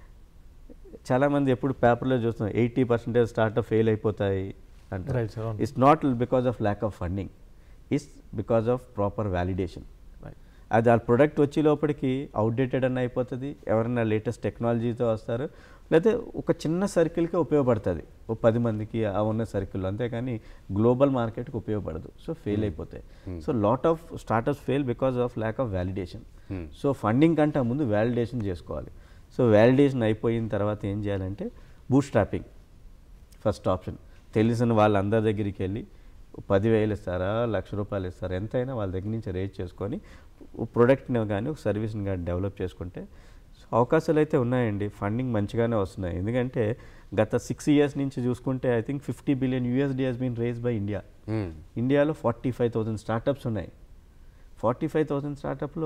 చాలామంది ఎప్పుడు పేపర్లో చూస్తాం ఎయిటీ పర్సెంటేజ్ స్టార్ట్అప్ ఫెయిల్ అయిపోతాయి అంటే it's not because of lack of funding, it's because of proper validation. అది ఆ ప్రొడక్ట్ వచ్చే లోపలికి అవుట్డేటెడ్ అన్న అయిపోతుంది, ఎవరైనా లేటెస్ట్ టెక్నాలజీతో వస్తారు, లేకపోతే ఒక చిన్న సర్కిల్కి ఉపయోగపడుతుంది ఓ పది మందికి ఆ ఉన్న సర్కిల్లో, అంతేకాని గ్లోబల్ మార్కెట్కి ఉపయోగపడదు. సో ఫెయిల్ అయిపోతాయి. So lot of startups fail because of lack of validation. So funding కంటే ముందు వ్యాలిడేషన్ చేసుకోవాలి. సో వ్యాలిడేషన్ అయిపోయిన తర్వాత ఏం చేయాలంటే బూట్ స్ట్రాపింగ్ ఫస్ట్ ఆప్షన్. తెలిసిన వాళ్ళందరి దగ్గరికి వెళ్ళి పదివేలు ఇస్తారా లక్ష రూపాయలు ఇస్తారా ఎంతైనా వాళ్ళ దగ్గర నుంచి రేజ్ చేసుకొని ప్రొడక్ట్ని కానీ ఒక సర్వీస్ని కానీ డెవలప్ చేసుకుంటే అవకాశాలు అయితే ఉన్నాయండి. ఫండింగ్ మంచిగానే వస్తున్నాయి. ఎందుకంటే గత సిక్స్ ఇయర్స్ నుంచి చూసుకుంటే I think fifty billion USD has been raised by India. ఇండియాలో ఫార్టీ ఫైవ్ థౌసండ్ స్టార్టప్స్ ఉన్నాయి. ఫార్టీ ఫైవ్ థౌసండ్ స్టార్టప్లో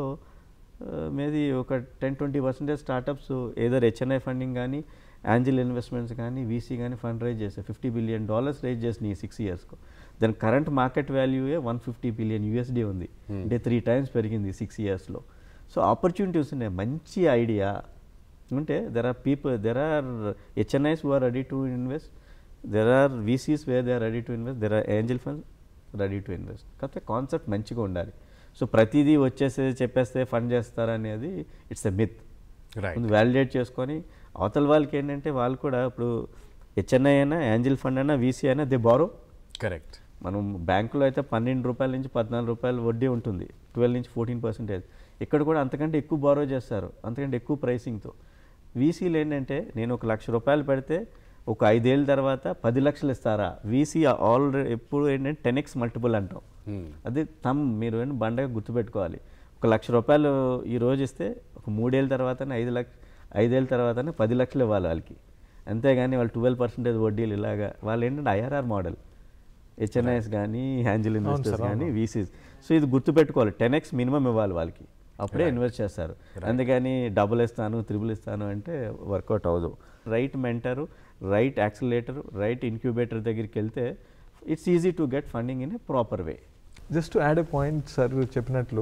మేబీ ఒక టెన్ ట్వంటీ పర్సెంటేజ్ స్టార్టప్స్ ఏదో హెచ్ఎన్ఐ ఫండింగ్ కానీ యాంజిల్ ఇన్వెస్ట్మెంట్స్ కానీ వీసీ కానీ ఫండ్ రైజ్ చేస్తాయి. ఫిఫ్టీ బిలియన్ డాలర్స్ రైజ్ చేసినాయి సిక్స్ ఇయర్స్కు. దాని కరెంట్ మార్కెట్ వాల్యూయే వన్ ఫిఫ్టీ బిలియన్ యూఎస్డీ ఉంది. అంటే త్రీ టైమ్స్ పెరిగింది సిక్స్ ఇయర్స్లో. సో ఆపర్చునిటీస్ ఉన్నాయి. మంచి ఐడియా ఉంటే there are people there are HNIs who are ready to invest, there are VCs where they are ready to invest, there are angel funds ready to invest. కాకపోతే concept మంచిగా ఉండాలి. So ప్రతిదీ వచ్చేసి చెప్పేస్తే fund చేస్తారనేది it's a myth. ముందు validate చేసుకొని అవతల వాళ్ళకి ఏంటంటే వాళ్ళు కూడా ఇప్పుడు హెచ్ఎన్ఐ అయినా యాంజిల్ ఫండ్ అయినా వీసీ అయినా దే బారో. కరెక్ట్. మనం బ్యాంకులో అయితే పన్నెండు రూపాయల నుంచి పద్నాలుగు రూపాయలు వడ్డీ ఉంటుంది, ట్వెల్వ్ నుంచి ఫోర్టీన్ పర్సెంటేజ్. ఇక్కడ కూడా అంతకంటే ఎక్కువ బారో చేస్తారు, అంతకంటే ఎక్కువ ప్రైసింగ్తో. వీసీలు ఏంటంటే నేను ఒక లక్ష రూపాయలు పెడితే ఒక ఐదేళ్ళ తర్వాత పది లక్షలు ఇస్తారా? వీసీ ఆల్రెడీ ఎప్పుడు ఏంటంటే టెన్ ఎక్స్ మల్టిపుల్ అంటాం. అది తమ్ మీరు బండగా గుర్తుపెట్టుకోవాలి. ఒక లక్ష రూపాయలు ఈ రోజు ఇస్తే ఒక మూడేళ్ళ తర్వాతనే ఐదు లక్ష ఐదేళ్ళ తర్వాతనే పది లక్షలు ఇవ్వాలి వాళ్ళకి. అంతేగాని వాళ్ళు ట్వెల్వ్ పర్సెంటేజ్ వడ్డీలు ఇలాగా వాళ్ళు ఏంటంటే ఐఆర్ఆర్ మోడల్. హెచ్ఎన్ఐఎస్ కానీ యాంజిల్ ఇన్వెస్టర్స్ కానీ వీసీస్. సో ఇది గుర్తుపెట్టుకోవాలి, టెన్ ఎక్స్ మినిమం ఇవ్వాలి వాళ్ళకి, అప్పుడే ఇన్వెస్ట్ చేస్తారు. అందుకని డబుల్ ఇస్తాను త్రిబుల్ ఇస్తాను అంటే వర్కౌట్ అవ్వదు. Right mentor, right accelerator, right incubator దగ్గరికి వెళ్తే it's easy to get funding in a proper way. Just to add a point sir చెప్పినట్లు,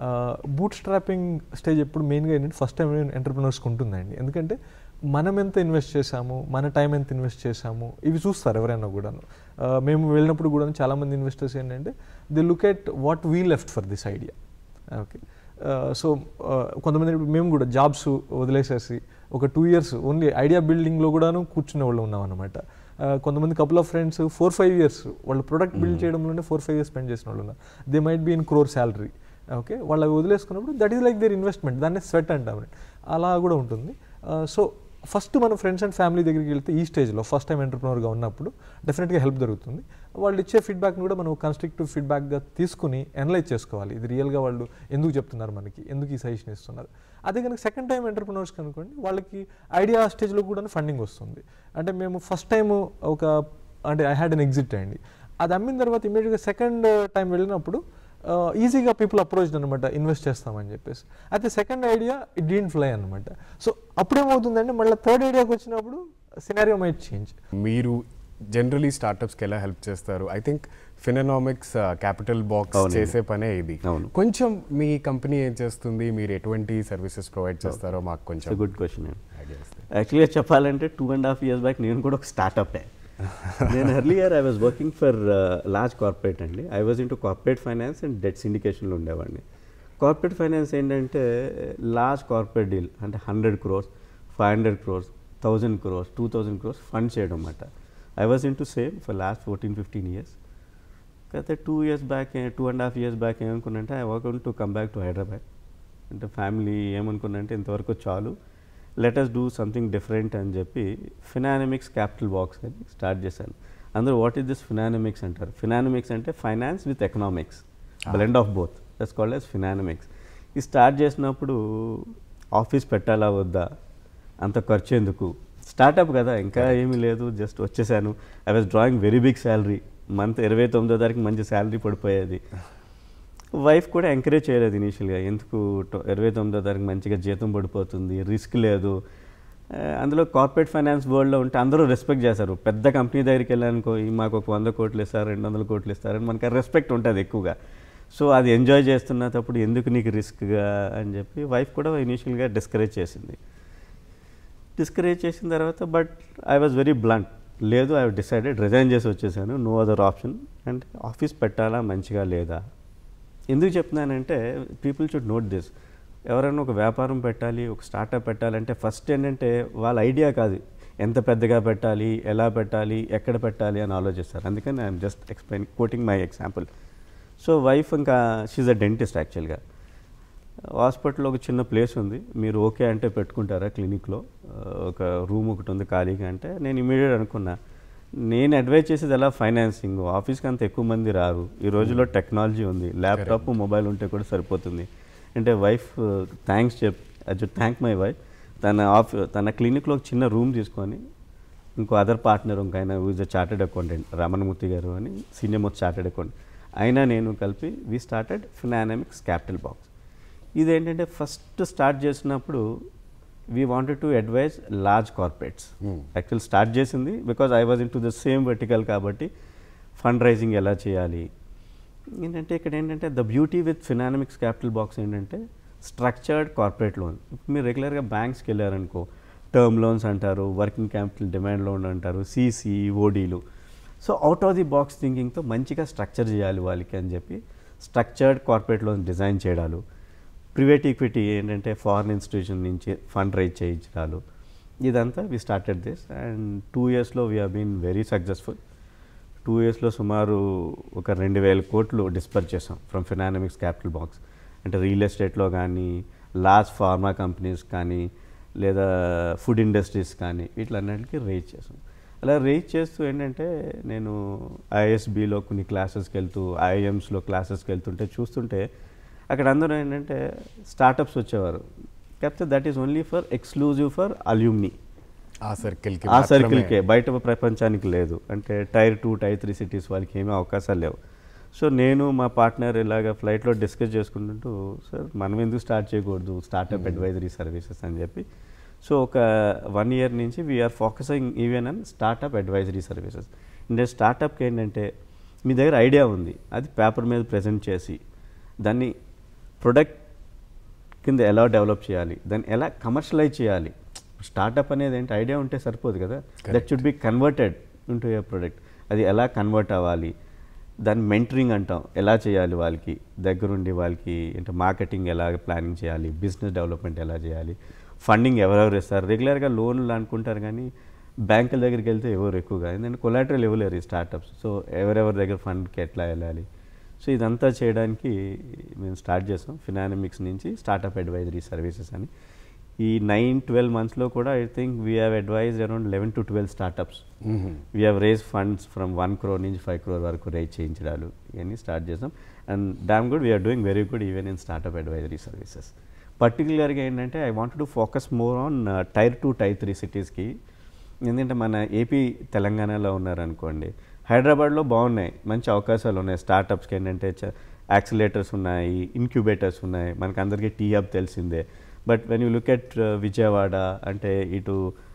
బూట్ స్ట్రాపింగ్ స్టేజ్ ఎప్పుడు మెయిన్గా ఏంటంటే ఫస్ట్ టైం ఎంటర్ప్రినర్స్కి ఉంటుందండి. ఎందుకంటే మనం ఎంత ఇన్వెస్ట్ చేసాము, మన టైం ఎంత ఇన్వెస్ట్ చేసాము, ఇవి చూస్తారు ఎవరైనా కూడాను. మేము వెళ్ళినప్పుడు కూడా చాలామంది ఇన్వెస్టర్స్ ఏంటంటే they look at what we left for this idea. Okay, so కొంతమంది మేము కూడా జాబ్స్ వదిలేసేసి ఒక టూ ఇయర్స్ ఓన్లీ ఐడియా బిల్డింగ్లో కూడాను కూర్చునే వాళ్ళు ఉన్నాం అనమాట. కొంతమంది couple of friends four five years వాళ్ళు ప్రొడక్ట్ బిల్డ్ చేయడంలోనే ఫోర్ ఫైవ్ ఇయర్స్ స్పెండ్ చేసిన వాళ్ళు ఉన్నారు. They might be in crore salary. Okay, వాళ్ళు అవి వదిలేసుకున్నప్పుడు that is like their investment, దాన్ని స్వెట్ అంటాం. అలా కూడా ఉంటుంది. సో ఫస్ట్ మన ఫ్రెండ్స్ అండ్ ఫ్యామిలీ దగ్గరికి వెళ్తే ఈ స్టేజ్లో ఫస్ట్ టైం ఎంటర్ప్రెన్యూర్గా ఉన్నప్పుడు డెఫినెట్గా హెల్ప్ దొరుకుతుంది. వాళ్ళు ఇచ్చే ఫీడ్బ్యాక్ని కూడా మనం కన్స్ట్రక్టివ్ ఫీడ్బ్యాక్గా తీసుకుని అనలైజ్ చేసుకోవాలి. ఇది రియల్గా వాళ్ళు ఎందుకు చెప్తున్నారు, మనకి ఎందుకు ఈ సజెషన్ ఇస్తున్నారు. అదే కనుక సెకండ్ టైం ఎంటర్ప్రెన్యూర్స్ కనుకోండి, వాళ్ళకి ఐడియా స్టేజ్లో కూడా ఫండింగ్ వస్తుంది. అంటే మేము ఫస్ట్ టైం ఒక అంటే ఐ హ్యాడ్ అన్ ఎగ్జిట్ అండి, అది అమ్మిన తర్వాత ఇమీడియట్గా సెకండ్ టైం వెళ్ళినప్పుడు ఈజీగా పీపుల్ అప్రోచ్ అనమాట, ఇన్వెస్ట్ చేస్తామని చెప్పేసి. అయితే second idea it didn't fly అనమాట. సో అప్పుడేమవుతుందంటే మళ్ళీ థర్డ్ ఐడియాకి వచ్చినప్పుడు సినారియో మైట్ చేంజ్. మీరు జనరలీ స్టార్టప్స్కి ఎలా హెల్ప్ చేస్తారు? I think Finanomics capital Box చేసే పనే ఇది. కొంచెం మీ కంపెనీ ఏం చేస్తుంది, మీరు ఎటువంటి సర్వీసెస్ ప్రొవైడ్ చేస్తారో మాకు కొంచెం. Good question. యాక్చువల్గా చెప్పాలంటే two and half years back నేను కూడా ఒక స్టార్టప్. నేను earlier I was working for large corporate అండి. I was into corporate finance and debt సిండికేషన్లో ఉండేవాడిని. కార్పొరేట్ ఫైనాన్స్ ఏంటంటే లార్జ్ కార్పొరేట్ డీల్ అంటే hundred crores, five hundred crores, thousand crores, two thousand crores fund చేయడం అన్నమాట. I was into same for last fourteen fifteen years. అయితే two years back two and half years back ఏమనుకున్నంటే I వాక్ to come back to Hyderabad. అంటే family ఏమనుకున్నంటే ఇంతవరకు చాలు, let us do something different అని చెప్పి ఫినానమిక్స్ క్యాపిటల్ బాక్స్ అని స్టార్ట్ చేశాను. అందరూ వాట్ ఈస్ దిస్ ఫినానమిక్స్ అంటారు. ఫినానమిక్స్ అంటే finance with economics, blend of both, that's called as Finanomics. ఇది స్టార్ట్ చేసినప్పుడు ఆఫీస్ పెట్టాలా వద్దా, అంత ఖర్చు ఎందుకు, స్టార్టప్ కదా ఇంకా ఏమీ లేదు, జస్ట్ వచ్చేసాను. I was drawing very big salary, month ఇరవై తొమ్మిదో తారీఖు మంచి శాలరీ పడిపోయేది. వైఫ్ కూడా ఎంకరేజ్ చేయలేదు ఇనీషియల్గా, ఎందుకు ఇరవై తొమ్మిదో తారీఖు మంచిగా జీతం పడిపోతుంది, రిస్క్ లేదు. అందులో కార్పొరేట్ ఫైనాన్స్ వరల్డ్లో ఉంటే అందరూ రెస్పెక్ట్ చేస్తారు. పెద్ద కంపెనీ దగ్గరికి వెళ్ళానుకో, మాకు ఒక వంద కోట్లు ఇస్తారు, రెండు వందల కోట్లు ఇస్తారని మనకు రెస్పెక్ట్ ఉంటుంది ఎక్కువగా. సో అది ఎంజాయ్ చేస్తున్నప్పుడు ఎందుకు నీకు రిస్క్గా అని చెప్పి వైఫ్ కూడా ఇనీషియల్గా డిస్కరేజ్ చేసింది. డిస్కరేజ్ చేసిన తర్వాత but I was very blunt, లేదు ఐ డిసైడెడ్ రిజైన్ చేసి వచ్చేసాను, నో అదర్ ఆప్షన్. అంటే ఆఫీస్ పెట్టాలా మంచిగా లేదా, ఎందుకు చెప్తున్నానంటే పీపుల్ షుడ్ నోట్ దిస్. ఎవరైనా ఒక వ్యాపారం పెట్టాలి, ఒక స్టార్టప్ పెట్టాలంటే ఫస్ట్ ఏంటంటే వాళ్ళ ఐడియా కాదు ఎంత పెద్దగా పెట్టాలి, ఎలా పెట్టాలి, ఎక్కడ పెట్టాలి అని ఆలోచిస్తారు. అందుకని I'm just explain quoting my example. So wife ఇంకా షీజ్ అ డెంటిస్ట్. యాక్చువల్గా హాస్పిటల్లో ఒక చిన్న ప్లేస్ ఉంది, మీరు ఓకే అంటే పెట్టుకుంటారా క్లినిక్లో, ఒక రూమ్ ఒకటి ఉంది ఖాళీగా అంటే నేను ఇమీడియట్ అనుకున్నా. నేను అడ్వైజ్ చేసేది ఎలా ఫైనాన్సింగ్, ఆఫీస్కి అంత ఎక్కువ మంది రారు, ఈ రోజుల్లో టెక్నాలజీ ఉంది, ల్యాప్టాప్ మొబైల్ ఉంటే కూడా సరిపోతుంది అంటే వైఫ్ థ్యాంక్స్ చెప్ I should thank my wife. తన ఆఫ్ తన క్లినిక్లో ఒక చిన్న రూమ్ తీసుకొని ఇంకో అదర్ పార్ట్నర్ ఇంక ఆయన is a chartered accountant Ramanamurthy గారు అని, సీనియర్ మోస్ట్ చార్టెడ్ అకౌంటెంట్, అయినా నేను కలిపి we started Finanomics Capital Box. ఇదేంటంటే ఫస్ట్ స్టార్ట్ చేసినప్పుడు we wanted to advise large corporates. Actual start చేసింది because I was in to the same vertical కాబట్టి fund raising ఎలా చేయాలి ఏంటంటే ఇక్కడ ఏంటంటే the beauty with Finanomics Capital Box ఏంటంటే స్ట్రక్చర్డ్ కార్పొరేట్ లోన్. ఇప్పుడు మీరు రెగ్యులర్గా బ్యాంక్స్కి వెళ్ళారనుకో టర్మ్ లోన్స్ అంటారు, వర్కింగ్ క్యాపిటల్ డిమాండ్ లోన్ అంటారు, సీసీ ఓడీలు. So out of the box థింకింగ్తో మంచిగా స్ట్రక్చర్ చేయాలి వాళ్ళకి అని చెప్పి స్ట్రక్చర్డ్ కార్పొరేట్ లోన్ డిజైన్ చేయడాలు, ప్రైవేట్ ఈక్విటీ ఏంటంటే ఫారిన్ ఇన్స్టిట్యూషన్ నుంచి ఫండ్ రైజ్ చేయించడాలు, ఇదంతా we started this and two ఇయర్స్లో we have been very successful. Two ఇయర్స్లో సుమారు ఒక రెండు వేల కోట్లు డిస్పర్స్ చేసాం ఫ్రమ్ ఫినానమిక్స్ క్యాపిటల్ బాక్స్. అంటే రియల్ ఎస్టేట్లో కానీ, లార్జ్ ఫార్మా కంపెనీస్ కానీ, లేదా ఫుడ్ ఇండస్ట్రీస్ కానీ వీటిలన్నిటికీ రేజ్ చేసాం. అలా రేజ్ చేస్తూ ఏంటంటే నేను ఐఎస్బిలో కొన్ని క్లాసెస్కి వెళ్తూ ఐఐఎమ్స్లో క్లాసెస్కి వెళ్తుంటే చూస్తుంటే అక్కడ అందరూ ఏంటంటే స్టార్టప్స్ వచ్చేవారు. కాకపోతే that is only for exclusive for alumni, ఆ సర్కిల్కి ఆ సర్కిల్కే, బయట ప్రపంచానికి లేదు. అంటే tier two tier three cities వాళ్ళకి ఏమీ అవకాశాలు లేవు. సో నేను మా పార్ట్నర్ ఇలాగ ఫ్లైట్లో డిస్కస్ చేసుకుంటుంటూ సార్ మనం ఎందుకు స్టార్ట్ చేయకూడదు స్టార్టప్ అడ్వైజరీ సర్వీసెస్ అని చెప్పి, సో ఒక వన్ ఇయర్ నుంచి we're focusing even and startup advisory services. అంటే స్టార్టప్కి ఏంటంటే మీ దగ్గర ఐడియా ఉంది, అది పేపర్ మీద ప్రజెంట్ చేసి దాన్ని ప్రొడక్ట్ కింద ఎలా డెవలప్ చేయాలి, దాన్ని ఎలా కమర్షియలైజ్ చేయాలి. స్టార్టప్ అనేది ఏంటి, ఐడియా ఉంటే సరిపోదు కదా, that should be converted into a product. అది ఎలా కన్వర్ట్ అవ్వాలి, దాన్ని మెంటరింగ్ అంటాం, ఎలా చేయాలి, వాళ్ళకి దగ్గరుండి వాళ్ళకి అంటే మార్కెటింగ్ ఎలా ప్లానింగ్ చేయాలి, బిజినెస్ డెవలప్మెంట్ ఎలా చేయాలి, ఫండింగ్ ఎవరెవరు ఇస్తారు. రెగ్యులర్గా లోన్లు అనుకుంటారు కానీ బ్యాంకుల దగ్గరికి వెళ్తే ఎవరు ఎక్కువగా, ఎందుకంటే కొలాటరల్ ఇవ్వలేరు ఈ స్టార్టప్స్. సో ఎవరెవరి దగ్గర ఫండ్కి ఎట్లా వెళ్ళాలి, సో ఇదంతా చేయడానికి మేము స్టార్ట్ చేసాం ఫినానమిక్స్ నుంచి స్టార్టప్ అడ్వైజరీ సర్వీసెస్ అని. ఈ నైన్ ట్వెల్వ్ మంత్స్లో కూడా I think we have advised around eleven to twelve startups. We have raise funds from one crore నుంచి ఫైవ్ క్రోర్ వరకు రేజ్ చేయించడాలు ఇవన్నీ స్టార్ట్ చేసాం. And damn good we are doing very good even in startup advisory services. పర్టికులర్గా ఏంటంటే I want to focus more on tier two tier three సిటీస్కి. ఎందుకంటే మన ఏపీ తెలంగాణలో ఉన్నారనుకోండి, హైదరాబాద్లో బాగున్నాయి, మంచి అవకాశాలు ఉన్నాయి స్టార్టప్స్కి. ఏంటంటే యాక్సిలేటర్స్ ఉన్నాయి, ఇన్క్యుబేటర్స్ ఉన్నాయి, మనకు అందరికీ టీ హబ్ తెలిసిందే. But when you look at Vijayawada అంటే ఇటు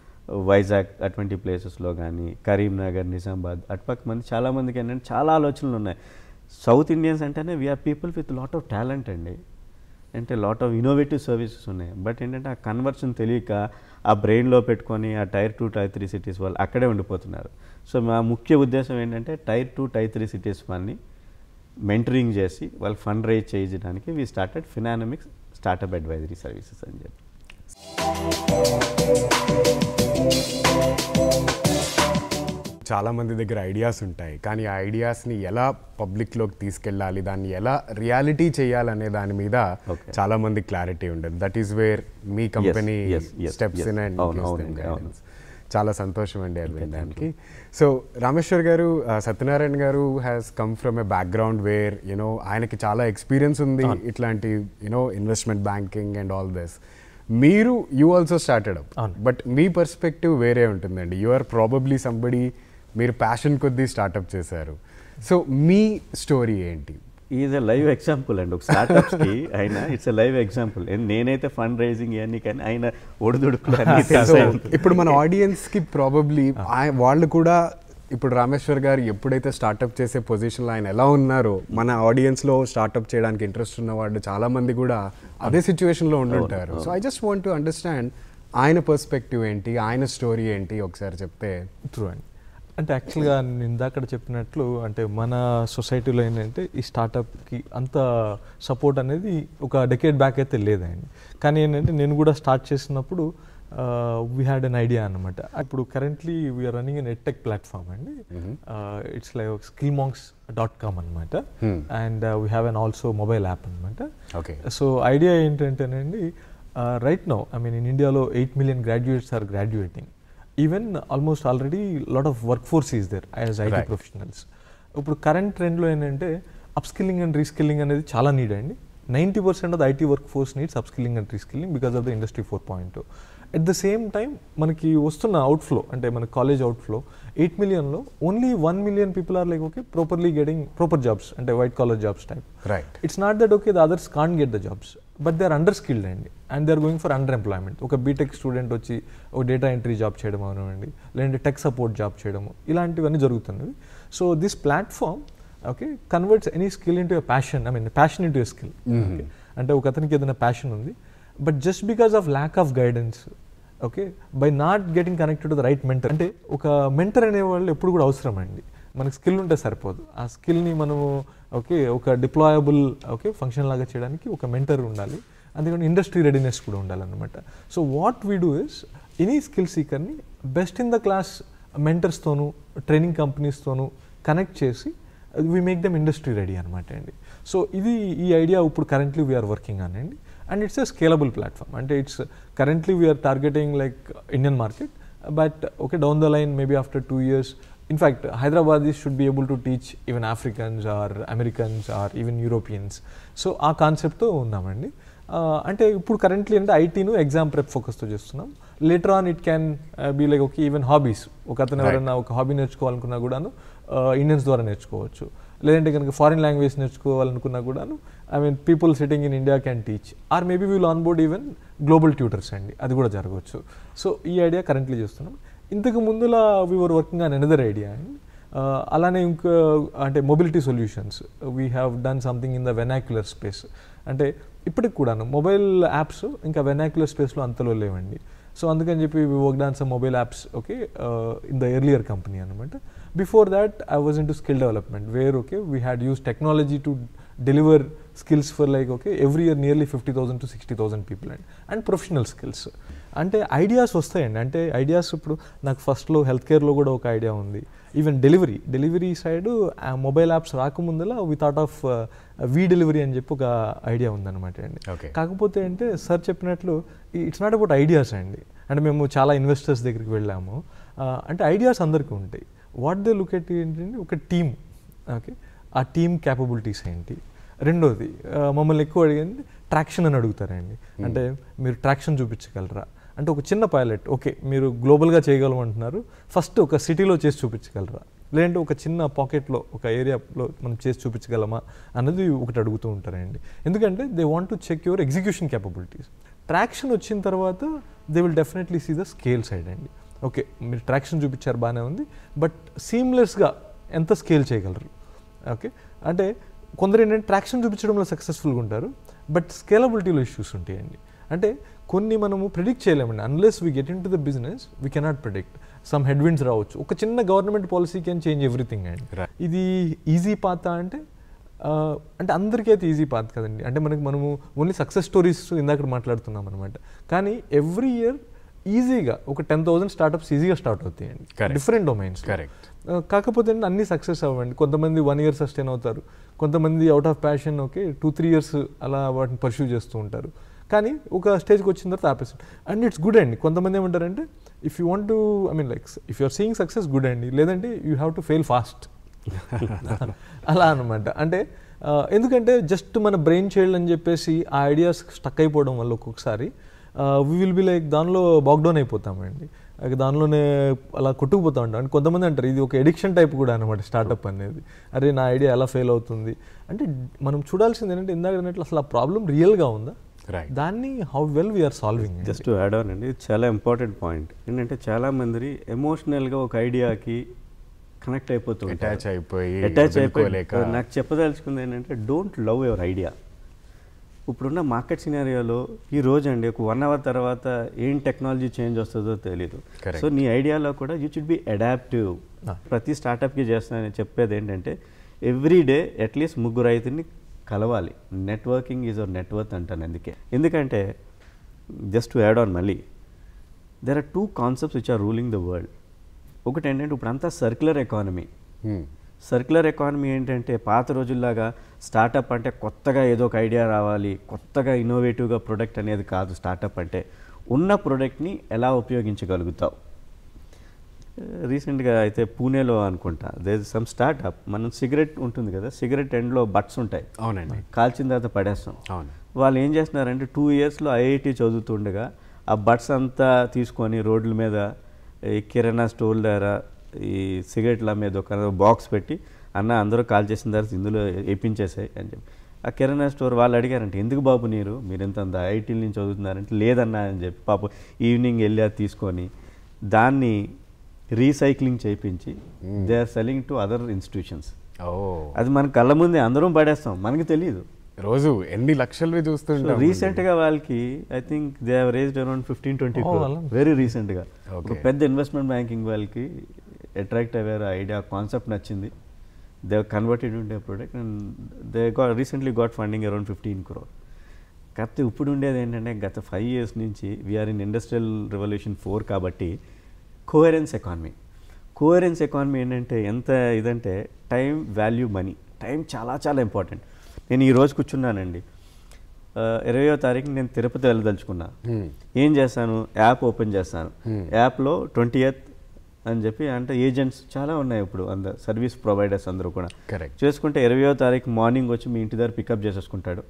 వైజాగ్ అటువంటి ప్లేసెస్లో కానీ కరీంనగర్, నిజామాబాద్ అటుపక్క మంది చాలామందికి ఏంటంటే చాలా ఆలోచనలు ఉన్నాయి. సౌత్ ఇండియన్స్ అంటేనే we are people with lot of talent అండి, అంటే లాట్ ఆఫ్ ఇన్నోవేటివ్ సర్వీసెస్ ఉన్నాయి. బట్ ఏంటంటే ఆ కన్వర్షన్ తెలియక ఆ బ్రెయిన్లో పెట్టుకొని ఆ tier two tier three cities వాళ్ళు అక్కడే ఉండిపోతున్నారు. సో మా ముఖ్య ఉద్దేశం ఏంటంటే tier two tier three cities వాళ్ళని మెంటరింగ్ చేసి వాళ్ళు ఫండ్ రైజ్ చేయడానికి we started Finanomics startup advisory services అని చెప్పి. చాలామంది దగ్గర ఐడియాస్ ఉంటాయి, కానీ ఆ ఐడియాస్ని ఎలా పబ్లిక్లోకి తీసుకెళ్ళాలి, దాన్ని ఎలా రియాలిటీ చేయాలనే దాని మీద చాలామంది క్లారిటీ ఉండదు. దట్ ఈస్ వేర్ మీ company steps in and guidance. చాలా సంతోషం అండి అది వినడానికి. సో రామేశ్వర్ గారు, Satyanarayana garu has come from a background where you know ఆయనకి చాలా ఎక్స్పీరియన్స్ ఉంది ఇట్లాంటి you know investment banking and all this. మీరు you also started up, but మీ పర్స్పెక్టివ్ వేరే ఉంటుందండి. యు ఆర్ ప్రాబబ్లీ సంబడి, మీరు ప్యాషన్ కొద్దీ స్టార్ట్అప్ చేశారు. సో మీ స్టోరీ ఏంటి? ఈజ్ ఎ లైవ్ ఎగ్జాంపుల్ అండి ఒక స్టార్ట్అప్స్కి. ఆయన ఇట్స్ ఎ లైవ్ ఎగ్జాంపుల్. నేనైతే ఫండ్ రైజింగ్ ఇవన్నీ కానీ ఆయన ఒడిదుడుకులు అన్నీ తెలుసు. ఇప్పుడు మన ఆడియన్స్కి ప్రాబబ్లీ వాళ్ళు కూడా ఇప్పుడు రామేశ్వర్ గారు ఎప్పుడైతే స్టార్ట్అప్ చేసే పొజిషన్లో ఆయన ఎలా ఉన్నారో, మన ఆడియన్స్లో స్టార్ట్అప్ చేయడానికి ఇంట్రెస్ట్ ఉన్న వాళ్ళు చాలామంది కూడా అదే సిచ్యువేషన్లో ఉండుంటారు. So I just want to understand ఆయన పర్స్పెక్టివ్ ఏంటి, ఆయన స్టోరీ ఏంటి ఒకసారి చెప్తే. ట్రూ అండి. అంటే యాక్చువల్గా నేను ఇందాక చెప్పినట్లు అంటే మన సొసైటీలో ఏంటంటే ఈ స్టార్టప్కి అంత సపోర్ట్ అనేది ఒక డెకేడ్ బ్యాక్ అయితే లేదండి. కానీ ఏంటంటే నేను కూడా స్టార్ట్ చేసినప్పుడు వీ హ్యాడ్ అన్ ఐడియా అనమాట. ఇప్పుడు currently we are running an edtech platform అండి. It's like skill monks dot com అనమాట. And we have an also mobile app అనమాట. ఓకే. సో ఐడియా ఏంటంటేనండి, right now I mean in ఇండియాలో eight million graduates are graduating. Even almost already lot of work force is there as IT professionals. ఇప్పుడు current ట్రెండ్లో ఏంటంటే upskilling and reskilling అనేది చాలా need అండి. Ninety percent of the IT work force needs upskilling and reskilling because of the industry four point two. At the same time మనకి వస్తున్న outflow అంటే మన కాలేజ్ అవుట్ఫ్లో ఎయిట్ మిలియన్లో only one million people are like okay properly getting proper jobs అంటే white collar jobs type. Right. It's not that okay the others can't get the jobs, but they are under skilled అండి and they are going for under employment. ఒక BTech student వచ్చి ఒక data entry job చేయడం అవనివ్వండి, లేదంటే tech support job చేయడము, ఇలాంటివన్నీ జరుగుతున్నవి. So this platform okay converts any skill into a passion, I mean passion into a skill. అంటే ఒక అతనికి ఏదైనా ప్యాషన్ ఉంది, but just because of lack of guidance okay by not getting connected to the right mentor. అంటే ఒక mentor అనేవాళ్ళు ఎప్పుడు కూడా అవసరం అండి. మనకి స్కిల్ ఉంటే సరిపోదు, ఆ స్కిల్ని మనము ఓకే ఒక డిప్లాయబుల్ ఓకే ఫంక్షన్ లాగా చేయడానికి ఒక మెంటర్ ఉండాలి. అందుకని ఇండస్ట్రీ రెడీనెస్ కూడా ఉండాలన్నమాట. So what we do is any skill సీకర్ని బెస్ట్ ఇన్ ద క్లాస్ మెంటర్స్తోనూ ట్రైనింగ్ కంపెనీస్తోనూ కనెక్ట్ చేసి we make them industry ready అనమాట అండి. సో ఇది ఈ ఐడియా ఇప్పుడు కరెంట్లీ వీఆర్ వర్కింగ్ ఆన్ అండి. and it's a scalable platform. And it's uh, currently we are targeting like Indian market, but okay, down the line, maybe after two years, in fact, Hyderabadis should be able to teach even Africans or Americans or even Europeans. So ఆ కాన్సెప్ట్తో ఉన్నామండి. అంటే ఇప్పుడు currently అంటే ఐటీను exam prep ఫోకస్తో చేస్తున్నాం. Later on it can be like okay even hobbies, ఒక అతను ఎవరైనా ఒక హాబీ నేర్చుకోవాలనుకున్నా కూడాను ఇండియన్స్ ద్వారా నేర్చుకోవచ్చు. లేదంటే కనుక ఫారిన్ లాంగ్వేజ్ నేర్చుకోవాలనుకున్నా కూడాను I mean people sitting in India can teach, or maybe will on board even global tutors అండి, అది కూడా జరగవచ్చు. సో ఈ ఐడియా కరెంట్లీ చేస్తున్నాం. ఇంతకు ముందులా we were working on another idea అండి. అలానే ఇంకా అంటే mobility solutions, we have done something in the vernacular space. అంటే ఇప్పటికి కూడాను మొబైల్ యాప్స్ ఇంకా వెనాక్యులర్ స్పేస్లో అంతలో లేవండి. సో అందుకని చెప్పి we work on some mobile apps okay in the earlier company అనమాట. Before that I was in to skill development, where okay we had use technology to deliver skills for like okay every year nearly fifty thousand to sixty thousand people and and professional skills. అంటే ideas వస్తాయండి. అంటే ideas ఇప్పుడు నాకు ఫస్ట్లో health కేర్లో కూడా ఒక idea ఉంది. Even delivery delivery side mobile apps రాకముందలా we thought of we delivery అని చెప్పి ఒక ఐడియా ఉందన్నమాట అండి. కాకపోతే అంటే సార్ చెప్పినట్లు ఇట్స్ నాట్ అబౌట్ ఐడియాస్ అండి. అంటే మేము చాలా ఇన్వెస్టర్స్ దగ్గరికి వెళ్ళాము. అంటే ఐడియాస్ అందరికీ ఉంటాయి. వాట్ దే లుక్ ఎట్ ఏంటంటే ఒక టీమ్, ఓకే ఆ టీమ్ క్యాపబిలిటీస్ ఏంటి. రెండోది మమ్మల్ని ఎక్కువ అడిగింది ట్రాక్షన్ అని అడుగుతారండి. అంటే మీరు ట్రాక్షన్ చూపించగలరా అంటే ఒక చిన్న పైలట్ ఓకే మీరు గ్లోబల్గా చేయగలమంటున్నారు, ఫస్ట్ ఒక సిటీలో చేసి చూపించగలరా, లేదంటే ఒక చిన్న పాకెట్లో ఒక ఏరియాలో మనం చేసి చూపించగలమా అన్నది ఒకటి అడుగుతూ ఉంటారండి. ఎందుకంటే they want to check your execution capabilities. Traction వచ్చిన తర్వాత they will definitely see the scale side అండి. ఓకే మీరు ట్రాక్షన్ చూపించారు బాగానే ఉంది, బట్ సీమ్లెస్గా ఎంత స్కేల్ చేయగలరు. ఓకే అంటే కొందరు ఏంటంటే ట్రాక్షన్ చూపించడంలో సక్సెస్ఫుల్గా ఉంటారు, బట్ స్కేలబిలిటీలో ఇష్యూస్ ఉంటాయండి. అంటే కొన్ని మనము ప్రిడిక్ట్ చేయలేమండి. Unless we get in to the business we cannot predict. Some headwinds రావచ్చు. ఒక చిన్న government policy can change everything అండి. ఇది ఈజీ పాత్ అంటే అంటే అందరికీ అయితే ఈజీ పాత్ కదండి. అంటే మనకి మనము ఓన్లీ సక్సెస్ స్టోరీస్ ఇందాక మాట్లాడుతున్నాం అనమాట. కానీ ఎవ్రీ ఇయర్ ఈజీగా ఒక టెన్ థౌసండ్ స్టార్ట్అప్స్ ఈజీగా స్టార్ట్ అవుతాయండి డిఫరెంట్ డొమైన్స్. కరెక్ట్. కాకపోతే అన్ని సక్సెస్ అవ్వండి. కొంతమంది వన్ ఇయర్ సస్టైన్ అవుతారు, కొంతమంది out of passion okay two three years అలా వాటిని పర్స్యూ చేస్తూ ఉంటారు. కానీ ఒక స్టేజ్కి వచ్చిన తర్వాత ఆపేస్తారు. అండ్ ఇట్స్ గుడ్ అండి. కొంతమంది ఏమంటారంటే if you want to I mean like if you are seeing success good అండి, లేదంటే you have to fail fast అలా అనమాట. అంటే ఎందుకంటే జస్ట్ మన బ్రెయిన్ చైల్డ్ అని చెప్పేసి ఆ ఐడియాస్ స్టక్ అయిపోవడం వల్ల ఒక్కొక్కసారి వీ విల్ బి లైక్ దానిలో బాక్డౌన్ అయిపోతామండి. దానిలోనే అలా కొట్టుకుపోతూ ఉంటాం. అంటే కొంతమంది అంటారు ఇది ఒక ఎడిక్షన్ టైప్ కూడా అనమాట స్టార్ట్అప్ అనేది. అరే నా ఐడియా ఎలా ఫెయిల్ అవుతుంది అంటే మనం చూడాల్సింది ఏంటంటే ఇందాక అన్నట్లు అసలు ఆ ప్రాబ్లం రియల్గా ఉందా, దాన్ని how well we are solving. Just to add on అండి, చాలా ఇంపార్టెంట్ పాయింట్ ఏంటంటే చాలా మంది ఎమోషనల్గా ఒక ఐడియాకి కనెక్ట్ అయిపోతూ అటాచ్ అయిపోయి అటాచ్ అయిపోయి నాకు చెప్పదలుచుకుంది ఏంటంటే డోంట్ లవ్ యువర్ ఐడియా. ఇప్పుడున్న మార్కెట్ సినారియోలో ఈ రోజు అండి ఒక వన్ అవర్ తర్వాత ఏం టెక్నాలజీ చేంజ్ వస్తుందో తెలీదు. సో నీ ఐడియాలో కూడా యూ షుడ్ బి అడాప్టివ్. ప్రతి స్టార్టప్కి చేస్తానని చెప్పేది ఏంటంటే ఎవ్రీ డే అట్లీస్ట్ ముగ్గురు ఐదుని కలవాలి. నెట్వర్కింగ్ ఈజ్ అవర్ నెట్వర్క్ అంటాను. అందుకే ఎందుకంటే జస్ట్ టు యాడ్ ఆన్ మళ్ళీ there are two concepts which are ruling the world. ఒకటి ఏంటంటే ఇప్పుడు అంతా సర్క్యులర్ ఎకానమీ. సర్క్యులర్ ఎకానమీ ఏంటంటే పాత రోజుల్లాగా స్టార్టప్ అంటే కొత్తగా ఏదో ఒక ఐడియా రావాలి, కొత్తగా ఇన్నోవేటివ్గా ప్రొడక్ట్ అనేది కాదు. స్టార్టప్ అంటే ఉన్న ప్రోడక్ట్ని ఎలా ఉపయోగించగలుగుతావు. రీసెంట్గా అయితే పూణేలో అనుకుంటా దే ఇస్ సమ్ స్టార్టప్. మనం సిగరెట్ ఉంటుంది కదా, సిగరెట్ ఎండ్లో బట్స్ ఉంటాయి. అవునండి. కాల్చిన తర్వాత పడేస్తాం. అవును. వాళ్ళు ఏం చేస్తున్నారంటే టూ ఇయర్స్లో ఐఐటి చదువుతుండగా ఆ బట్స్ అంతా తీసుకొని రోడ్ల మీద ఈ కిరాణా స్టోర్ దగ్గర ఈ సిగరెట్ల మీద ఒక బాక్స్ పెట్టి అన్న అందరూ కాల్ చేసిన తర్వాత ఇందులో వేయించేసాయి అని చెప్పి ఆ కిరాణా స్టోర్ వాళ్ళు అడిగారంటే ఎందుకు బాబు నీరు మీరు ఎంత అంత ఐఐటీల నుంచి చదువుతున్నారంటే లేదన్నా అని చెప్పి పాపం ఈవినింగ్ వెళ్ళి అది తీసుకొని దాన్ని రీసైక్లింగ్ చేయించి they are selling to other institutions. అది మన కళ్ళ ముందే అందరం పడేస్తాం, మనకి తెలియదు. రోజు ఎన్ని లక్షలు చూస్తుంటాం. రీసెంట్గా వాళ్ళకి I think they have raised around fifteen twenty very రీసెంట్గా ఒక పెద్ద ఇన్వెస్ట్మెంట్ బ్యాంకింగ్ వాళ్ళకి అట్రాక్ట్ అయ్యారు. ఐడియా కాన్సెప్ట్ నచ్చింది. దే కన్వర్టెడ్ ఉండే ప్రోడక్ట్ అండ్ దే గా recently got funding around fifteen crore. కాకపోతే ఇప్పుడు ఉండేది ఏంటంటే గత ఫైవ్ ఇయర్స్ నుంచి we are in industrial revolution four కాబట్టి కోహెరెన్స్ ఎకానమీ. కోహెరెన్స్ ఎకానమీ ఏంటంటే ఎంత ఇదంటే టైం వాల్యూ మనీ. టైం చాలా చాలా ఇంపార్టెంట్. నేను ఈ రోజు కూర్చున్నానండి, ఇరవయో తారీఖు నేను తిరుపతి వెళ్ళదలుచుకున్నా. ఏం చేస్తాను, యాప్ ఓపెన్ చేస్తాను. యాప్లో ట్వంటీ ఎయిత్ అని చెప్పి అంటే ఏజెంట్స్ చాలా ఉన్నాయి ఇప్పుడు, అందరు సర్వీస్ ప్రొవైడర్స్ అందరూ కూడా చేసుకుంటే ఇరవయో తారీఖు మార్నింగ్ వచ్చి మీ ఇంటి దగ్గర పికప్ చేసేసుకుంటాడు,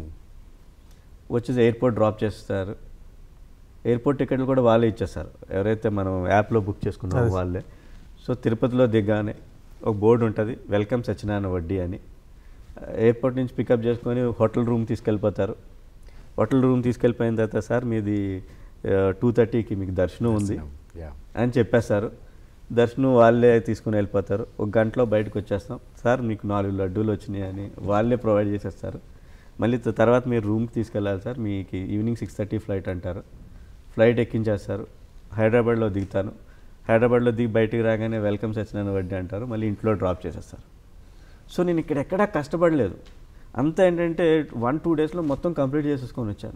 వచ్చేసి ఎయిర్పోర్ట్ డ్రాప్ చేస్తారు. ఎయిర్పోర్ట్ టికెట్లు కూడా వాళ్ళే ఇచ్చేస్తారు, ఎవరైతే మనం యాప్లో బుక్ చేసుకున్నామో వాళ్ళే. సో తిరుపతిలో దిగ్గానే ఒక బోర్డు ఉంటుంది, వెల్కమ్ సత్యనారాయణ వడ్డీ అని. ఎయిర్పోర్ట్ నుంచి పికప్ చేసుకొని హోటల్ రూమ్ తీసుకెళ్ళిపోతారు. హోటల్ రూమ్ తీసుకెళ్ళిపోయిన తర్వాత సార్ మీది టూ థర్టీకి మీకు దర్శనం ఉంది అని చెప్పేస్తారు. దర్శనం వాళ్ళే తీసుకుని వెళ్ళిపోతారు. ఒక గంటలో బయటకు వచ్చేస్తాం, సార్ మీకు నాలుగు లడ్డూలు వచ్చినాయి అని వాళ్ళే ప్రొవైడ్ చేసేస్తారు. మళ్ళీ తర్వాత మీరు రూమ్కి తీసుకెళ్ళాలి సార్, మీకు ఈవినింగ్ సిక్స్ థర్టీ ఫ్లైట్ అంటారు. ఫ్లైట్ ఎక్కించేస్తారు. హైదరాబాద్లో దిగుతాను. హైదరాబాద్లో దిగి బయటికి రాగానే వెల్కమ్ సత్యనారాయణ వడ్డీ అంటారు, మళ్ళీ ఇంట్లో డ్రాప్ చేసేస్తారు. సో నేను ఇక్కడ ఎక్కడా కష్టపడలేదు, అంతా ఏంటంటే వన్ టూ డేస్లో మొత్తం కంప్లీట్ చేసేసుకొని వచ్చాను.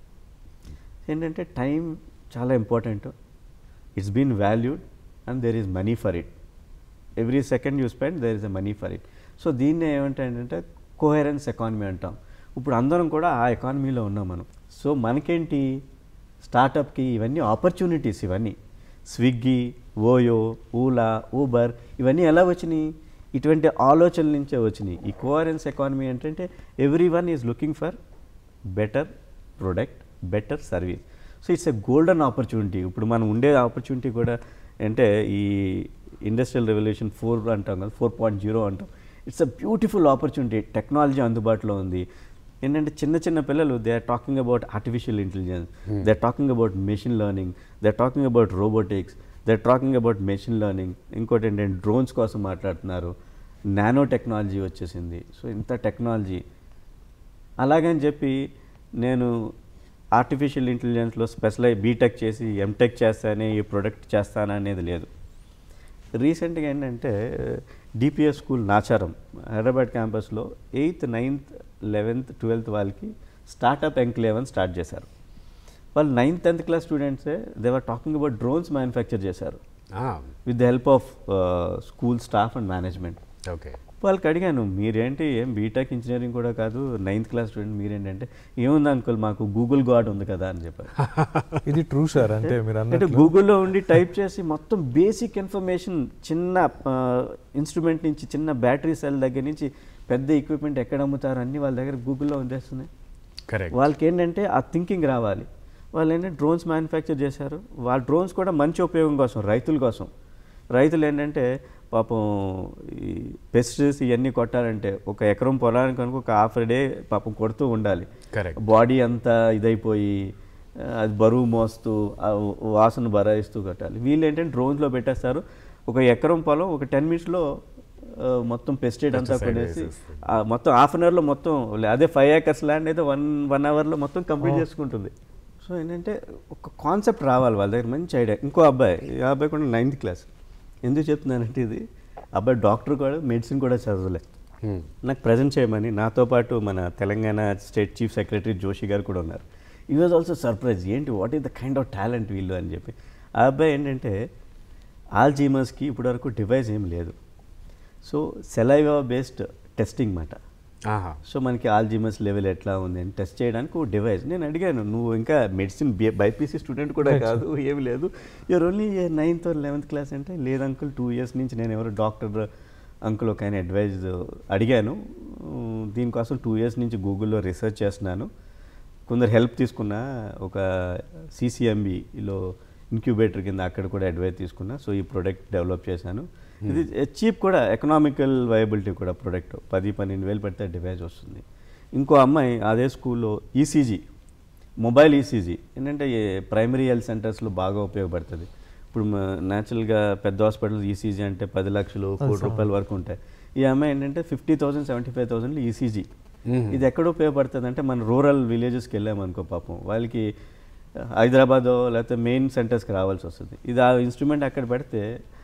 ఏంటంటే టైం చాలా important, it's been valued and there is money for it. Every second you spend there is a money for it. So దీన్నే ఏమంటే కోహెరెన్స్ ఎకానమీ అంటాం. ఇప్పుడు అందరం కూడా ఆ ఎకానమీలో ఉన్నాం మనం. సో మనకేంటి స్టార్టప్కి ఇవన్నీ ఆపర్చునిటీస్, ఇవన్నీ స్విగ్గీ, ఓయో, ఓలా, ఊబర్ ఇవన్నీ ఎలా వచ్చినాయి, ఇటువంటి ఆలోచనల నుంచే వచ్చినాయి. ఈ కోహెరెన్స్ ఎకానమీ ఏంటంటే every one is looking for better product, better service. So it's a golden opportunity. ఇప్పుడు మనం ఉండే ఆపర్చునిటీ కూడా అంటే ఈ ఇండస్ట్రియల్ రెవల్యూషన్ ఫోర్ అంటాం కదా, ఫోర్ పాయింట్ జీరో అంటాం. It's a beautiful opportunity. Technology అందుబాటులో ఉంది. ఏంటంటే చిన్న చిన్న పిల్లలు they are talking about artificial intelligence, they are talking about machine learning, they are talking about robotics, they are talking about machine learning. ఇంకోటి ఏంటంటే drones కోసం మాట్లాడుతున్నారు, నానో టెక్నాలజీ వచ్చేసింది. సో ఇంత టెక్నాలజీ అలాగని చెప్పి నేను ఆర్టిఫిషియల్ ఇంటెలిజెన్స్లో స్పెషలైజ్ బీటెక్ చేసి ఎంటెక్ చేస్తానే ఈ ప్రొడక్ట్ చేస్తాననేది లేదు. రీసెంట్గా ఏంటంటే డిపిఎస్ స్కూల్ నాచారం హైదరాబాద్ క్యాంపస్లో ఎయిత్ నైన్త్ లెవెన్త్ ట్వెల్త్ వాళ్ళకి స్టార్టప్ ఎంక్లేవ్ అని స్టార్ట్ చేశారు. వాళ్ళు నైన్త్ టెన్త్ క్లాస్ స్టూడెంట్సే they were talking about drones manufacture చేశారు with the help of school staff and management. Okay, వాళ్ళకి అడిగాను మీరేంటి ఏం బీటెక్ ఇంజనీరింగ్ కూడా కాదు, నైన్త్ క్లాస్ స్టూడెంట్ మీరేంటంటే ఏముంది అంకుల్ మాకు గూగుల్ గాడ్ ఉంది కదా అని చెప్పారు. ఇది ట్రూ సార్. అంటే మీరు అంటే గూగుల్లో ఉండి టైప్ చేసి మొత్తం బేసిక్ ఇన్ఫర్మేషన్ చిన్న ఇన్స్ట్రుమెంట్ నుంచి చిన్న బ్యాటరీ సెల్ దగ్గర నుంచి పెద్ద ఎక్విప్మెంట్ ఎక్కడ అమ్ముతారు అన్నీ వాళ్ళ దగ్గర గూగుల్లో ఉందేస్తున్నాయి. కరెక్ట్. వాళ్ళకి ఏంటంటే ఆ థింకింగ్ రావాలి. వాళ్ళు ఏంటంటే డ్రోన్స్ మ్యానుఫ్యాక్చర్ చేశారు. వాళ్ళ డ్రోన్స్ కూడా మంచి ఉపయోగం కోసం, రైతుల కోసం. రైతులు ఏంటంటే పాపం ఈ పెస్టిసైడ్స్ ఇవన్నీ కొట్టాలంటే ఒక ఎకరం పొలానికి కనుక ఒక హాఫ్ డే పాపం కొడుతూ ఉండాలి. కరెక్ట్. బాడీ అంతా ఇదైపోయి అది బరువు మోస్తూ వాసన బరాయిస్తూ కొట్టాలి. వీళ్ళు ఏంటంటే డ్రోన్స్లో పెట్టేస్తారు. ఒక ఎకరం పొలం ఒక టెన్ మినిట్స్లో మొత్తం పెస్టిసైడ్ అంతా కొనేసి మొత్తం హాఫ్ అన్ అవర్లో మొత్తం, అదే ఫైవ్ ఏకర్స్ ల్యాండ్ అయితే వన్ వన్ అవర్లో మొత్తం కంప్లీట్ చేసుకుంటుంది. సో ఏంటంటే ఒక కాన్సెప్ట్ రావాలి వాళ్ళ దగ్గర, మంచి ఐడియా. ఇంకో అబ్బాయి, ఆ అబ్బాయి కూడా నైన్త్ క్లాస్. ఎందుకు చెప్తున్నానంటే ఇది అబ్బాయి డాక్టర్ కూడా మెడిసిన్ కూడా చదవలే. నాకు ప్రజెంట్ చేయమని నాతో పాటు మన Telangana state chief secretary Joshi garu కూడా ఉన్నారు. ఈ వాజ్ ఆల్సో సర్ప్రైజ్, ఏంటి what is the kind of talent వీళ్ళు అని చెప్పి. ఆ అబ్బాయి ఏంటంటే ఆల్జీమర్స్కి ఇప్పటివరకు డివైస్ ఏం లేదు. సో సెలైవా బేస్డ్ టెస్టింగ్ మాట. సో మనకి ఆల్జీమర్స్ లెవెల్ ఎట్లా ఉంది అని టెస్ట్ చేయడానికి ఒక డివైస్. నేను అడిగాను, నువ్వు ఇంకా మెడిసిన్ బైపీసీ స్టూడెంట్ కూడా కాదు, ఏమి లేదు, you are only ninth or eleventh class అంటే, లేదు అంకుల్ టూ ఇయర్స్ నుంచి నేను ఎవరు డాక్టర్ అంకుల్ ఒక ఆయన అడ్వైజ్ అడిగాను, దీనికోసం టూ ఇయర్స్ నుంచి గూగుల్లో రీసెర్చ్ చేస్తున్నాను, కొందరు హెల్ప్ తీసుకున్నా, ఒక సిసిఎంబిలో ఇంక్యుబేటర్ కింద అక్కడ కూడా అడ్వైజ్ తీసుకున్నా. సో ఈ ప్రోడక్ట్ డెవలప్ చేశాను. ఇది చీప్ కూడా, ఎకనామికల్ వైబిలిటీ కూడా ప్రోడక్ట్. పది పన్నెండు వేలు పెడితే డివైస్ వస్తుంది. ఇంకో అమ్మాయి అదే స్కూల్లో ఈసీజీ, మొబైల్ ఈసీజీ ఏంటంటే ప్రైమరీ హెల్త్ సెంటర్స్లో బాగా ఉపయోగపడుతుంది. ఇప్పుడు న్యాచురల్గా పెద్ద హాస్పిటల్ ఈసీజీ అంటే పది లక్షలు కోటి రూపాయల వరకు ఉంటాయి. ఈ అమ్మాయి ఏంటంటే ఫిఫ్టీ థౌసండ్ సెవెంటీ ఫైవ్ థౌసండ్లో ఈసీజీ. ఇది ఎక్కడ ఉపయోగపడుతుంది అంటే మన రూరల్ విలేజెస్కి వెళ్ళామనుకో, పాపం వాళ్ళకి హైదరాబాద్ లేకపోతే మెయిన్ సెంటర్స్కి రావాల్సి వస్తుంది. ఇది ఆ ఇన్స్ట్రుమెంట్ అక్కడ పెడితే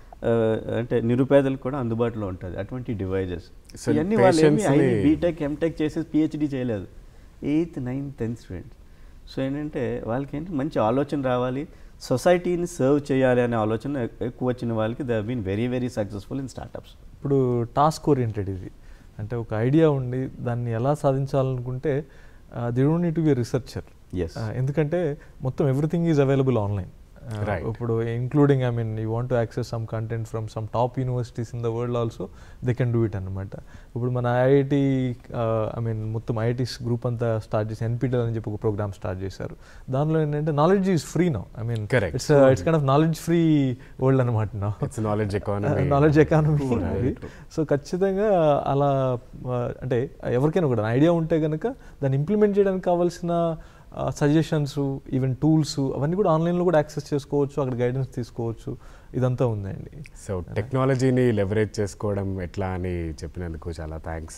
అంటే నిరుపేదలకు కూడా అందుబాటులో ఉంటుంది అటువంటి డివైజెస్. ఇవన్నీ వాళ్ళు బీటెక్ ఎంటెక్ చేసి పిహెచ్డి చేయలేదు, ఎయిత్ నైన్త్ టెన్త్ స్టూడెంట్స్. సో ఏంటంటే వాళ్ళకి ఏంటి మంచి ఆలోచన రావాలి, సొసైటీని సర్వ్ చేయాలి అనే ఆలోచన ఎక్కువ వచ్చిన వాళ్ళకి they have been very very successful in startups. ఇప్పుడు టాస్క్ ఓరియంటెడ్ ఇది, అంటే ఒక ఐడియా ఉండి దాన్ని ఎలా సాధించాలనుకుంటే they don't need to be researcher. Yes. ఎందుకంటే మొత్తం everything is available online. Right. ఇప్పుడు including I mean you want to access some content from some top universities in the world also they can do it అనమాట. ఇప్పుడు మన IIT I mean మొత్తం IITs group అంతా start చేసి NPTEL అని చెప్పి ఒక ప్రోగ్రామ్ స్టార్ట్ చేశారు. దానిలో ఏంటంటే knowledge is free now. I mean Correct. It's it's kind of knowledge free world అనమాట now. It's knowledge economy. Knowledge economy. So ఖచ్చితంగా అలా అంటే ఎవరికైనా కూడా ఐడియా ఉంటే కనుక దాన్ని ఇంప్లిమెంట్ చేయడానికి కావాల్సిన సజెషన్స్ ఈవెన్ టూల్స్ అవన్నీ కూడా ఆన్లైన్లో కూడా యాక్సెస్ చేసుకోవచ్చు, అక్కడ గైడెన్స్ తీసుకోవచ్చు, ఇదంతా ఉందండి. సో టెక్నాలజీని లెవరేజ్ చేసుకోవడం ఎట్లా అని చెప్పినందుకు చాలా థ్యాంక్స్.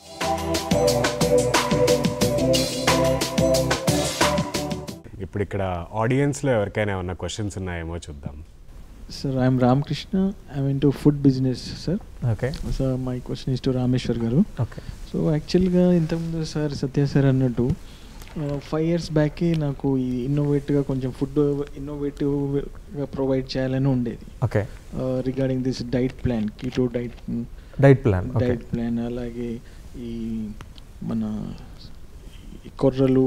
ఇప్పుడు ఇక్కడ ఆడియన్స్లో ఎవరికైనా ఏమన్నా క్వశ్చన్స్ ఉన్నాయేమో చూద్దాం. Sir, I am Ramakrishna. I am into food business, sir. Okay. So my question is to Rameshwar garu. Okay. So actually ga intamundu sir Satya sir annattu five years back నాకు ఈ ఇన్నోవేటివ్గా కొంచెం food ఇన్నోవేటివ్గా provide చేయాలని ఉండేది. Okay. Regarding this diet plan, keto diet diet plan diet plan అలాగే ఈ మన కొర్రలు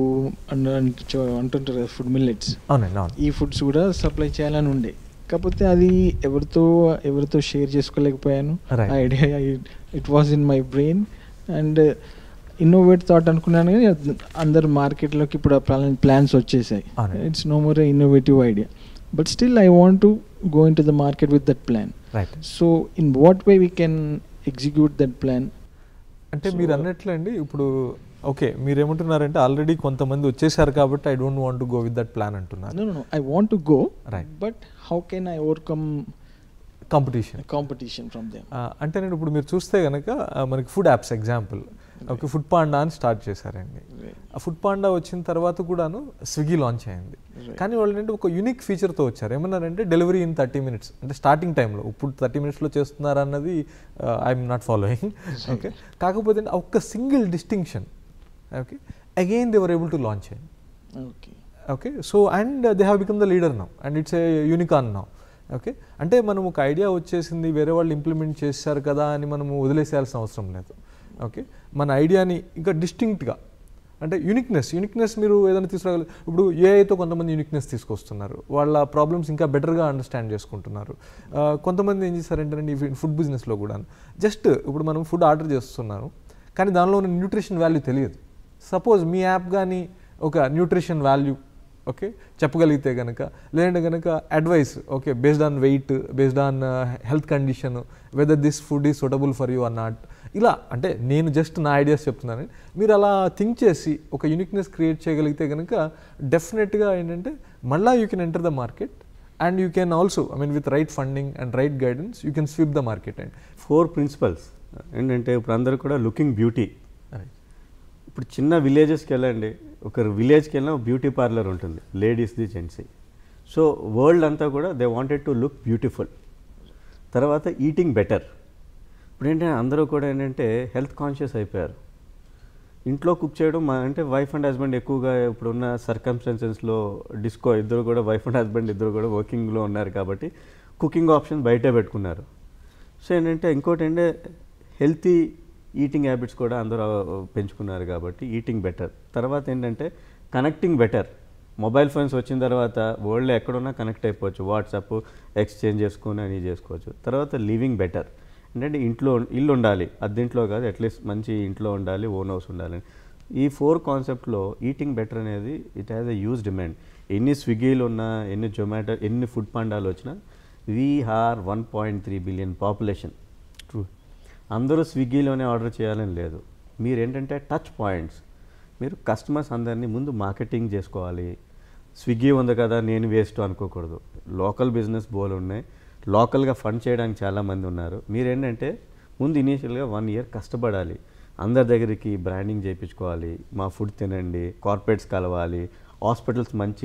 అంటుంటారు కదా ఫుడ్ మిల్లెట్స్, ఈ ఫుడ్స్ కూడా సప్లై చేయాలని ఉండే. కాకపోతే అది ఎవరితో ఎవరితో షేర్ చేసుకోలేకపోయాను. Idea it was in my brain and innovate thought అనుకున్నాను కానీ అందరు మార్కెట్లోకి ఇప్పుడు ప్లాన్ ప్లాన్స్ వచ్చేసాయి. It's no more innovative idea but still I want to go in to the market with that plan. So in what way we can execute that plan? అంటే మీరు అన్నట్లు అండి ఇప్పుడు ఓకే మీరు ఏమంటున్నారంటే ఆల్రెడీ కొంతమంది వచ్చేసారు కాబట్టి I don't want to go with that plan అంటున్నారు. No no I want to go but how can I overcome competition competition from them? అంటే నేను ఇప్పుడు మీరు చూస్తే కనుక మనకి food apps example okay Foodpanda అని స్టార్ట్ చేశారండి. ఆ ఫుడ్ పాండా వచ్చిన తర్వాత కూడాను స్విగ్గీ లాంచ్ అయింది. కానీ వాళ్ళు ఏంటంటే ఒక యూనిక్ ఫీచర్తో వచ్చారు. ఏమన్నారంటే డెలివరీ ఇన్ థర్టీ మినిట్స్ అంటే స్టార్టింగ్ టైంలో. ఇప్పుడు థర్టీ మినిట్స్లో చేస్తున్నారు అన్నది ఐఎమ్ నాట్ ఫాలోయింగ్. ఓకే కాకపోతే ఒక్క single distinction okay again they were able to launch అయింది. Okay okay so and they have become the leader now and it's a unicorn now. Okay అంటే మనం ఒక ఐడియా వచ్చేసింది వేరే వాళ్ళు ఇంప్లిమెంట్ చేశారు కదా అని మనము వదిలేసేయాల్సిన అవసరం లేదు. ఓకే మన ఐడియాని ఇంకా డిస్టింక్ట్గా అంటే యూనిక్నెస్ యూనిక్నెస్ మీరు ఏదైనా తీసుకురాగలరు. ఇప్పుడు ఏఐతో కొంతమంది యూనిక్నెస్ తీసుకొస్తున్నారు, వాళ్ళ ప్రాబ్లమ్స్ ఇంకా బెటర్గా అండర్స్టాండ్ చేసుకుంటున్నారు. కొంతమంది ఏం చేస్తారంటే ఫుడ్ బిజినెస్లో కూడా జస్ట్ ఇప్పుడు మనం ఫుడ్ ఆర్డర్ చేస్తున్నాను కానీ దానిలో ఉన్న న్యూట్రిషన్ వాల్యూ తెలియదు. సపోజ్ మీ యాప్ కానీ ఒక న్యూట్రిషన్ వాల్యూ ఓకే చెప్పగలిగితే కనుక లేదంటే కనుక advice okay based on weight based on health condition whether this food is suitable for you or not ఇలా అంటే నేను జస్ట్ నా ఐడియాస్ చెప్తున్నాను. మీరు అలా థింక్ చేసి ఒక యూనిక్నెస్ క్రియేట్ చేయగలిగితే కనుక డెఫినెట్గా ఏంటంటే మళ్ళీ you can enter the market and you can also I mean with right funding and right guidance you can sweep the market. And four principles ఏంటంటే ఇప్పుడు అందరూ కూడా లుకింగ్ బ్యూటీ. ఇప్పుడు చిన్న విలేజెస్కి వెళ్ళండి, ఒక విలేజ్కి వెళ్ళినా బ్యూటీ పార్లర్ ఉంటుంది, లేడీస్ది జెంట్స్ది. సో వరల్డ్ అంతా కూడా they wanted to look beautiful. తర్వాత ఈటింగ్ బెటర్. ఇప్పుడు ఏంటంటే అందరూ కూడా ఏంటంటే హెల్త్ కాన్షియస్ అయిపోయారు. ఇంట్లో కుక్ చేయడం అంటే వైఫ్ అండ్ హస్బెండ్ ఎక్కువగా ఇప్పుడున్న సర్కమ్స్టెన్సెస్లో డిస్కో ఇద్దరు కూడా వైఫ్ అండ్ హస్బెండ్ ఇద్దరు కూడా వర్కింగ్లో ఉన్నారు కాబట్టి కుకింగ్ ఆప్షన్ బయటే పెట్టుకున్నారు. సో ఏంటంటే ఇంకోటి ఏంటంటే హెల్తీ ఈటింగ్ హ్యాబిట్స్ కూడా అందరూ పెంచుకున్నారు కాబట్టి ఈటింగ్ బెటర్. తర్వాత ఏంటంటే కనెక్టింగ్ బెటర్. మొబైల్ ఫోన్స్ వచ్చిన తర్వాత వరల్డ్లో ఎక్కడున్నా కనెక్ట్ అయిపోవచ్చు, వాట్సాప్ ఎక్స్చేంజ్ చేసుకుని అని చేసుకోవచ్చు. తర్వాత లివింగ్ బెటర్ ఏంటంటే ఇంట్లో ఇల్లు ఉండాలి, అద్దెంట్లో కాదు అట్లీస్ట్ మంచి ఇంట్లో ఉండాలి, ఓన్ హౌస్ ఉండాలి. ఈ ఫోర్ కాన్సెప్ట్లో ఈటింగ్ బెటర్ అనేది it has a huge demand. ఎన్ని స్విగ్గీలు ఉన్నా ఎన్ని జొమాటో ఎన్ని ఫుడ్ పాండాలు వచ్చినా we are one point three billion population. True అందరూ స్విగ్గీలోనే ఆర్డర్ చేయాలని లేదు. మీరు ఏంటంటే టచ్ పాయింట్స్, మీరు కస్టమర్స్ అందరినీ ముందు మార్కెటింగ్ చేసుకోవాలి. స్విగ్గీ ఉంది కదా నేను వేస్ట్ అనుకోకూడదు. లోకల్ బిజినెస్ బోల్ ఉన్నాయి, లోకల్గా ఫండ్ చేయడానికి చాలామంది ఉన్నారు. మీరేంటంటే ముందు ఇనీషియల్గా వన్ ఇయర్ కష్టపడాలి, అందరి దగ్గరికి బ్రాండింగ్ చేయించుకోవాలి, మా ఫుడ్ తినండి, కార్పొరేట్స్ కలవాలి, హాస్పిటల్స్ మంచి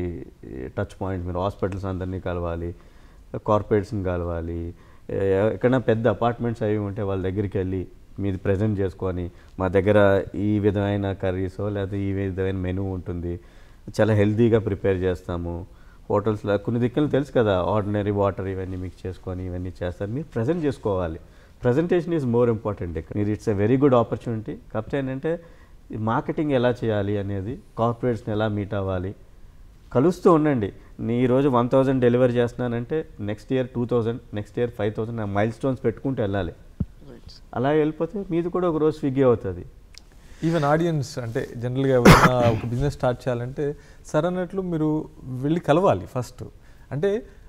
టచ్ పాయింట్, మీరు హాస్పిటల్స్ అందరినీ కలవాలి, కార్పొరేట్స్ని కలవాలి. ఎక్కడైనా పెద్ద అపార్ట్మెంట్స్ అవి ఉంటే వాళ్ళ దగ్గరికి వెళ్ళి మీది ప్రజెంట్ చేసుకొని మా దగ్గర ఈ విధమైన కర్రీసో లేకపోతే ఈ విధమైన మెనూ ఉంటుంది, చాలా హెల్తీగా ప్రిపేర్ చేస్తాము. హోటల్స్లో కొన్ని దిక్కులు తెలుసు కదా ఆర్డినరీ వాటర్ ఇవన్నీ మిక్స్ చేసుకొని ఇవన్నీ చేస్తారు. మీరు ప్రజెంట్ చేసుకోవాలి. ప్రజెంటేషన్ ఈజ్ మోర్ ఇంపార్టెంట్ ఇక్కడ. మీరు it's a very good opportunity. కాకపోతే ఏంటంటే మార్కెటింగ్ ఎలా చేయాలి అనేది, కార్పొరేట్స్ని ఎలా మీట్ అవ్వాలి, కలుస్తూ ఉండండి. నీ ఈరోజు వన్ థౌజండ్ డెలివరీ చేస్తున్నానంటే next year two thousand next year five thousand ఆ మైల్ స్టోన్స్ పెట్టుకుంటూ వెళ్ళాలి. అలా వెళ్ళిపోతే మీది కూడా ఒక రోజు స్విగ్గీ అవుతుంది. ఈవెన్ ఆడియన్స్ అంటే జనరల్గా ఎవరైనా ఒక బిజినెస్ స్టార్ట్ చేయాలంటే సరే అన్నట్లు మీరు వెళ్ళి కలవాలి ఫస్ట్. అంటే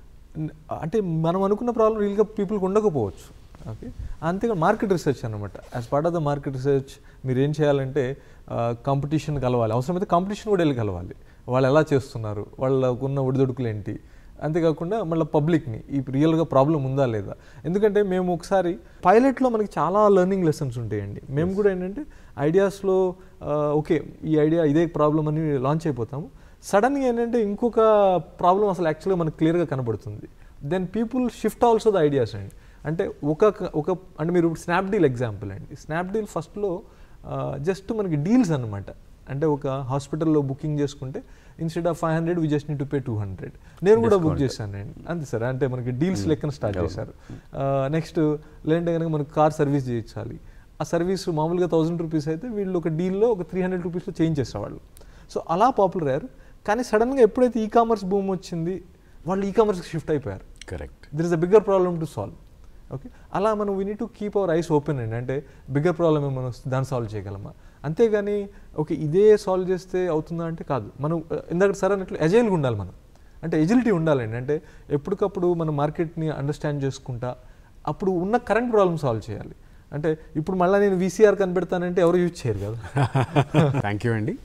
అంటే మనం అనుకున్న ప్రాబ్లం రియల్గా పీపుల్కి ఉండకపోవచ్చు. ఓకే, అంతేగా మార్కెట్ రీసెర్చ్ అనమాట. As part of the market research మీరు ఏం చేయాలంటే కాంపిటీషన్ కలవాలి, అవసరమైతే కాంపిటీషన్ కూడా వెళ్ళి కలవాలి. వాళ్ళు ఎలా చేస్తున్నారు, వాళ్ళకున్న ఒడిదొడుకులు ఏంటి, అంతేకాకుండా మళ్ళీ పబ్లిక్ని ఈ రియల్గా ప్రాబ్లం ఉందా లేదా. ఎందుకంటే మేము ఒకసారి పైలట్లో మనకి చాలా లెర్నింగ్ లెసన్స్ ఉంటాయండి. మేము కూడా ఏంటంటే ఐడియాస్లో ఓకే ఈ ఐడియా ఇదే ప్రాబ్లం అని లాంచ్ అయిపోతాము. సడన్గా ఏంటంటే ఇంకొక ప్రాబ్లం అసలు యాక్చువల్గా మనకు క్లియర్గా కనబడుతుంది. Then people shift also the ideas అండి. అంటే ఒక ఒక అంటే మీరు స్నాప్డీల్ ఎగ్జాంపుల్ అండి. స్నాప్డీల్ ఫస్ట్లో జస్ట్ మనకి డీల్స్ అనమాట. అంటే ఒక హాస్పిటల్లో బుకింగ్ చేసుకుంటే instead of five hundred we just need to pay two hundred. నేను కూడా బుక్ చేశానండి అంతే సార్. అంటే మనకి డీల్స్ లెక్కన స్టార్ట్ చేశారు. నెక్స్ట్ లేదంటే కనుక మనకి కార్ సర్వీస్ చేయించాలి. ఆ సర్వీస్ మామూలుగా థౌసండ్ రూపీస్ అయితే వీళ్ళు ఒక డీల్లో ఒక త్రీ హండ్రెడ్ రూపీస్లో చేంజ్ చేసేవాళ్ళు. సో అలా పాపులర్ అయ్యారు. కానీ సడన్గా ఎప్పుడైతే ఈ కామర్స్ భూమి వచ్చింది వాళ్ళు ఈ కామర్స్కి షిఫ్ట్ అయిపోయారు. Correct, there is a bigger problem to solve. Okay, అలా మనం we need to keep our eyes open అండి. అంటే బిగ్గర్ ప్రాబ్లమ్ ఏమైనా వస్తుంది దాన్ని సాల్వ్ చేయగలమా, అంతేగాని ఓకే ఇదే సాల్వ్ చేస్తే అవుతుందా అంటే కాదు. మనం ఇందాక సరే అన్నట్లు ఎజైల్గా ఉండాలి మనం. అంటే ఎజిలిటీ ఉండాలండి. అంటే ఎప్పటికప్పుడు మనం మార్కెట్ని అండర్స్టాండ్ చేసుకుంటా అప్పుడు ఉన్న కరెంట్ ప్రాబ్లమ్ సాల్వ్ చేయాలి. అంటే ఇప్పుడు మళ్ళీ నేను వీసీఆర్ కనిపెడతానంటే ఎవరు యూజ్ చేయరు కదా. థ్యాంక్ యూ అండి.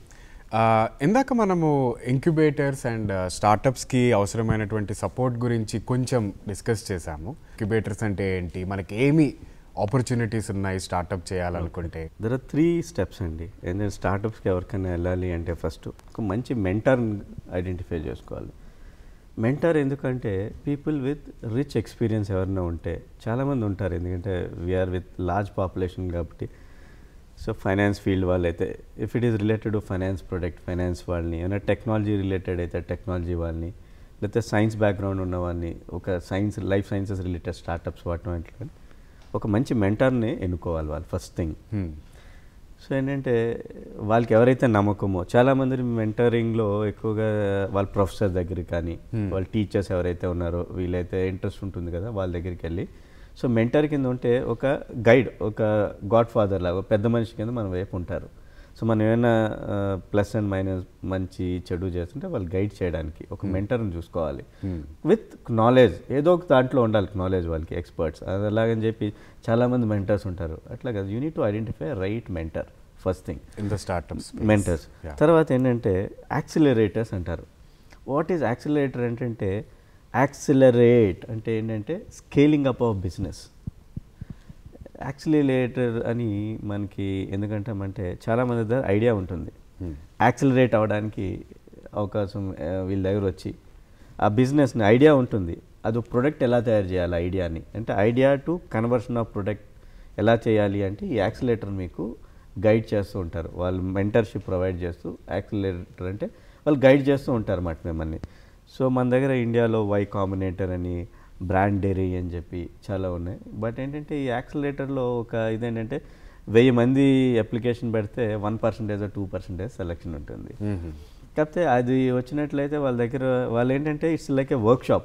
ఇందాక మనము ఇంక్యుబేటర్స్ అండ్ స్టార్టప్స్కి అవసరమైనటువంటి సపోర్ట్ గురించి కొంచెం డిస్కస్ చేశాము. ఇంక్యుబేటర్స్ అంటే ఏంటి, మనకి ఏమి ఆపర్చునిటీస్ ఉన్నాయి స్టార్టప్ చేయాలనుకుంటే? దర్ ఆర్ త్రీ స్టెప్స్ అండి. ఏంటంటే స్టార్టప్స్కి ఎవరికైనా వెళ్ళాలి అంటే ఫస్ట్ ఒక మంచి మెంటర్ని ఐడెంటిఫై చేసుకోవాలి. మెంటర్ ఎందుకంటే పీపుల్ విత్ రిచ్ ఎక్స్పీరియన్స్ ఎవరైనా ఉంటే, చాలామంది ఉంటారు ఎందుకంటే వీఆర్ విత్ లార్జ్ పాపులేషన్ కాబట్టి. సో ఫైనాన్స్ ఫీల్డ్ వాళ్ళు అయితే if it is related to finance product finance వాళ్ళని, ఏమైనా టెక్నాలజీ రిలేటెడ్ అయితే టెక్నాలజీ వాళ్ళని, లేకపోతే సైన్స్ బ్యాక్గ్రౌండ్ ఉన్న వాళ్ళని, ఒక science life sciences related startups వాటిని వాటిలో ఒక మంచి మెంటర్ని ఎన్నుకోవాలి వాళ్ళు ఫస్ట్ థింగ్. సో ఏంటంటే వాళ్ళకి ఎవరైతే నమ్మకమో, చాలామంది మెంటరింగ్లో ఎక్కువగా వాళ్ళ ప్రొఫెసర్ దగ్గరికి కానీ వాళ్ళ టీచర్స్ ఎవరైతే ఉన్నారో వీళ్ళైతే ఇంట్రెస్ట్ ఉంటుంది కదా వాళ్ళ దగ్గరికి వెళ్ళి, సో మెంటర్ కింద ఉంటే ఒక గైడ్, ఒక గాడ్ ఫాదర్ లాగా పెద్ద మనిషి కింద మన వైపు ఉంటారు. సో మనం ఏమైనా ప్లస్ అండ్ మైనస్ మంచి చెడు చేస్తుంటే వాళ్ళు గైడ్ చేయడానికి ఒక మెంటర్ని చూసుకోవాలి విత్ నాలెడ్జ్. ఏదో ఒక దాంట్లో ఉండాలి నాలెడ్జ్ వాళ్ళకి, ఎక్స్పర్ట్స్. అది అలాగని చెప్పి చాలామంది మెంటర్స్ ఉంటారు, అట్లా కదా. You need to identify right mentor first thing in the startups. Mentors. తర్వాత ఏంటంటే యాక్సిలరేటర్స్ అంటారు. వాట్ ఈజ్ యాక్సిలరేటర్ అంటే యాక్సిలరేట్ అంటే ఏంటంటే scaling up of business. Accelerator అని మనకి ఎందుకంటామంటే చాలామంది దగ్గర ఐడియా ఉంటుంది, యాక్సిలరేట్ అవ్వడానికి అవకాశం వీళ్ళ దగ్గర వచ్చి ఆ బిజినెస్ని ఐడియా ఉంటుంది, అది ప్రొడక్ట్ ఎలా తయారు చేయాలి ఐడియాని, అంటే idea to conversion of product ఎలా చేయాలి అంటే ఈ యాక్సిలరేటర్ మీకు గైడ్ చేస్తూ ఉంటారు. వాళ్ళు మెంటర్షిప్ ప్రొవైడ్ చేస్తూ, యాక్సిలరేటర్ అంటే వాళ్ళు గైడ్ చేస్తూ ఉంటారు అన్నమాట మిమ్మల్ని. సో మన దగ్గర ఇండియాలో వై కాంబినేటర్ అని, బ్రాండ్ డెరీ అని చెప్పి చాలా ఉన్నాయి. బట్ ఏంటంటే ఈ యాక్సిలరేటర్లో ఒక ఇదేంటంటే వెయ్యి మంది అప్లికేషన్ పెడితే one percentage two percentage selection ఉంటుంది. కాకపోతే అది వచ్చినట్లయితే వాళ్ళ దగ్గర వాళ్ళు ఏంటంటే it's like a workshop.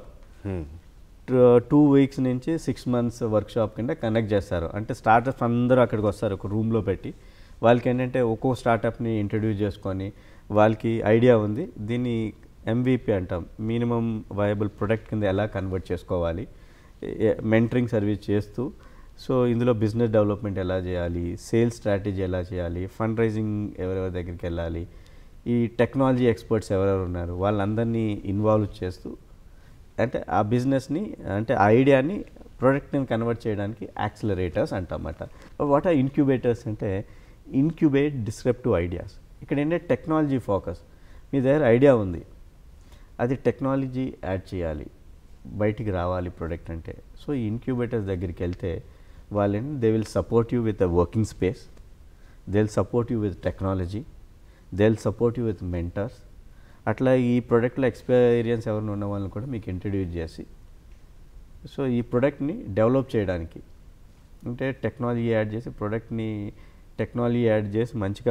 Two weeks నుంచి సిక్స్ మంత్స్ వర్క్ షాప్ కింద కండక్ట్ చేస్తారు. అంటే స్టార్టప్స్ అందరూ అక్కడికి వస్తారు ఒక రూమ్లో పెట్టి. వాళ్ళకి ఏంటంటే ఒక్కో స్టార్టప్ని ఇంట్రడ్యూస్ చేసుకొని వాళ్ళకి ఐడియా ఉంది, దీన్ని ఎంవీపీ అంటాం, మినిమం వయబుల్ ప్రొడక్ట్ కింద ఎలా కన్వర్ట్ చేసుకోవాలి, మెంటరింగ్ సర్వీస్ చేస్తూ. సో ఇందులో బిజినెస్ డెవలప్మెంట్ ఎలా చేయాలి, సేల్స్ స్ట్రాటజీ ఎలా చేయాలి, ఫండ్ రైజింగ్ ఎవరెవరి దగ్గరికి వెళ్ళాలి, ఈ టెక్నాలజీ ఎక్స్పర్ట్స్ ఎవరెవరు ఉన్నారు వాళ్ళందరినీ ఇన్వాల్వ్ చేస్తూ, అంటే ఆ బిజినెస్ని అంటే ఆ ఐడియాని ప్రోడక్ట్ని కన్వర్ట్ చేయడానికి యాక్సిలరేటర్స్ అంటామన్నమాట. వాట్ ఆర్ ఇన్క్యుబేటర్స్ అంటే ఇన్క్యుబేట్ డిస్రప్టివ్ ఐడియాస్. ఇక్కడ ఏంటంటే టెక్నాలజీ ఫోకస్. మీ దగ్గర ఐడియా ఉంది, అది టెక్నాలజీ యాడ్ చేయాలి, బయటికి రావాలి ప్రోడక్ట్ అంటే. సో ఈ ఇన్క్యుబేటర్స్ దగ్గరికి వెళ్తే వాళ్ళని they will support you with a working space, they will support you with technology, they will support you with mentors. అట్లా ఈ ప్రోడక్ట్లో ఎక్స్పీరియన్స్ ఎవరైనా ఉన్న వాళ్ళని కూడా మీకు ఇంట్రడ్యూస్ చేసి, సో ఈ ప్రోడక్ట్ని డెవలప్ చేయడానికి అంటే టెక్నాలజీ యాడ్ చేసి ప్రోడక్ట్ని టెక్నాలజీ యాడ్ చేసి మంచిగా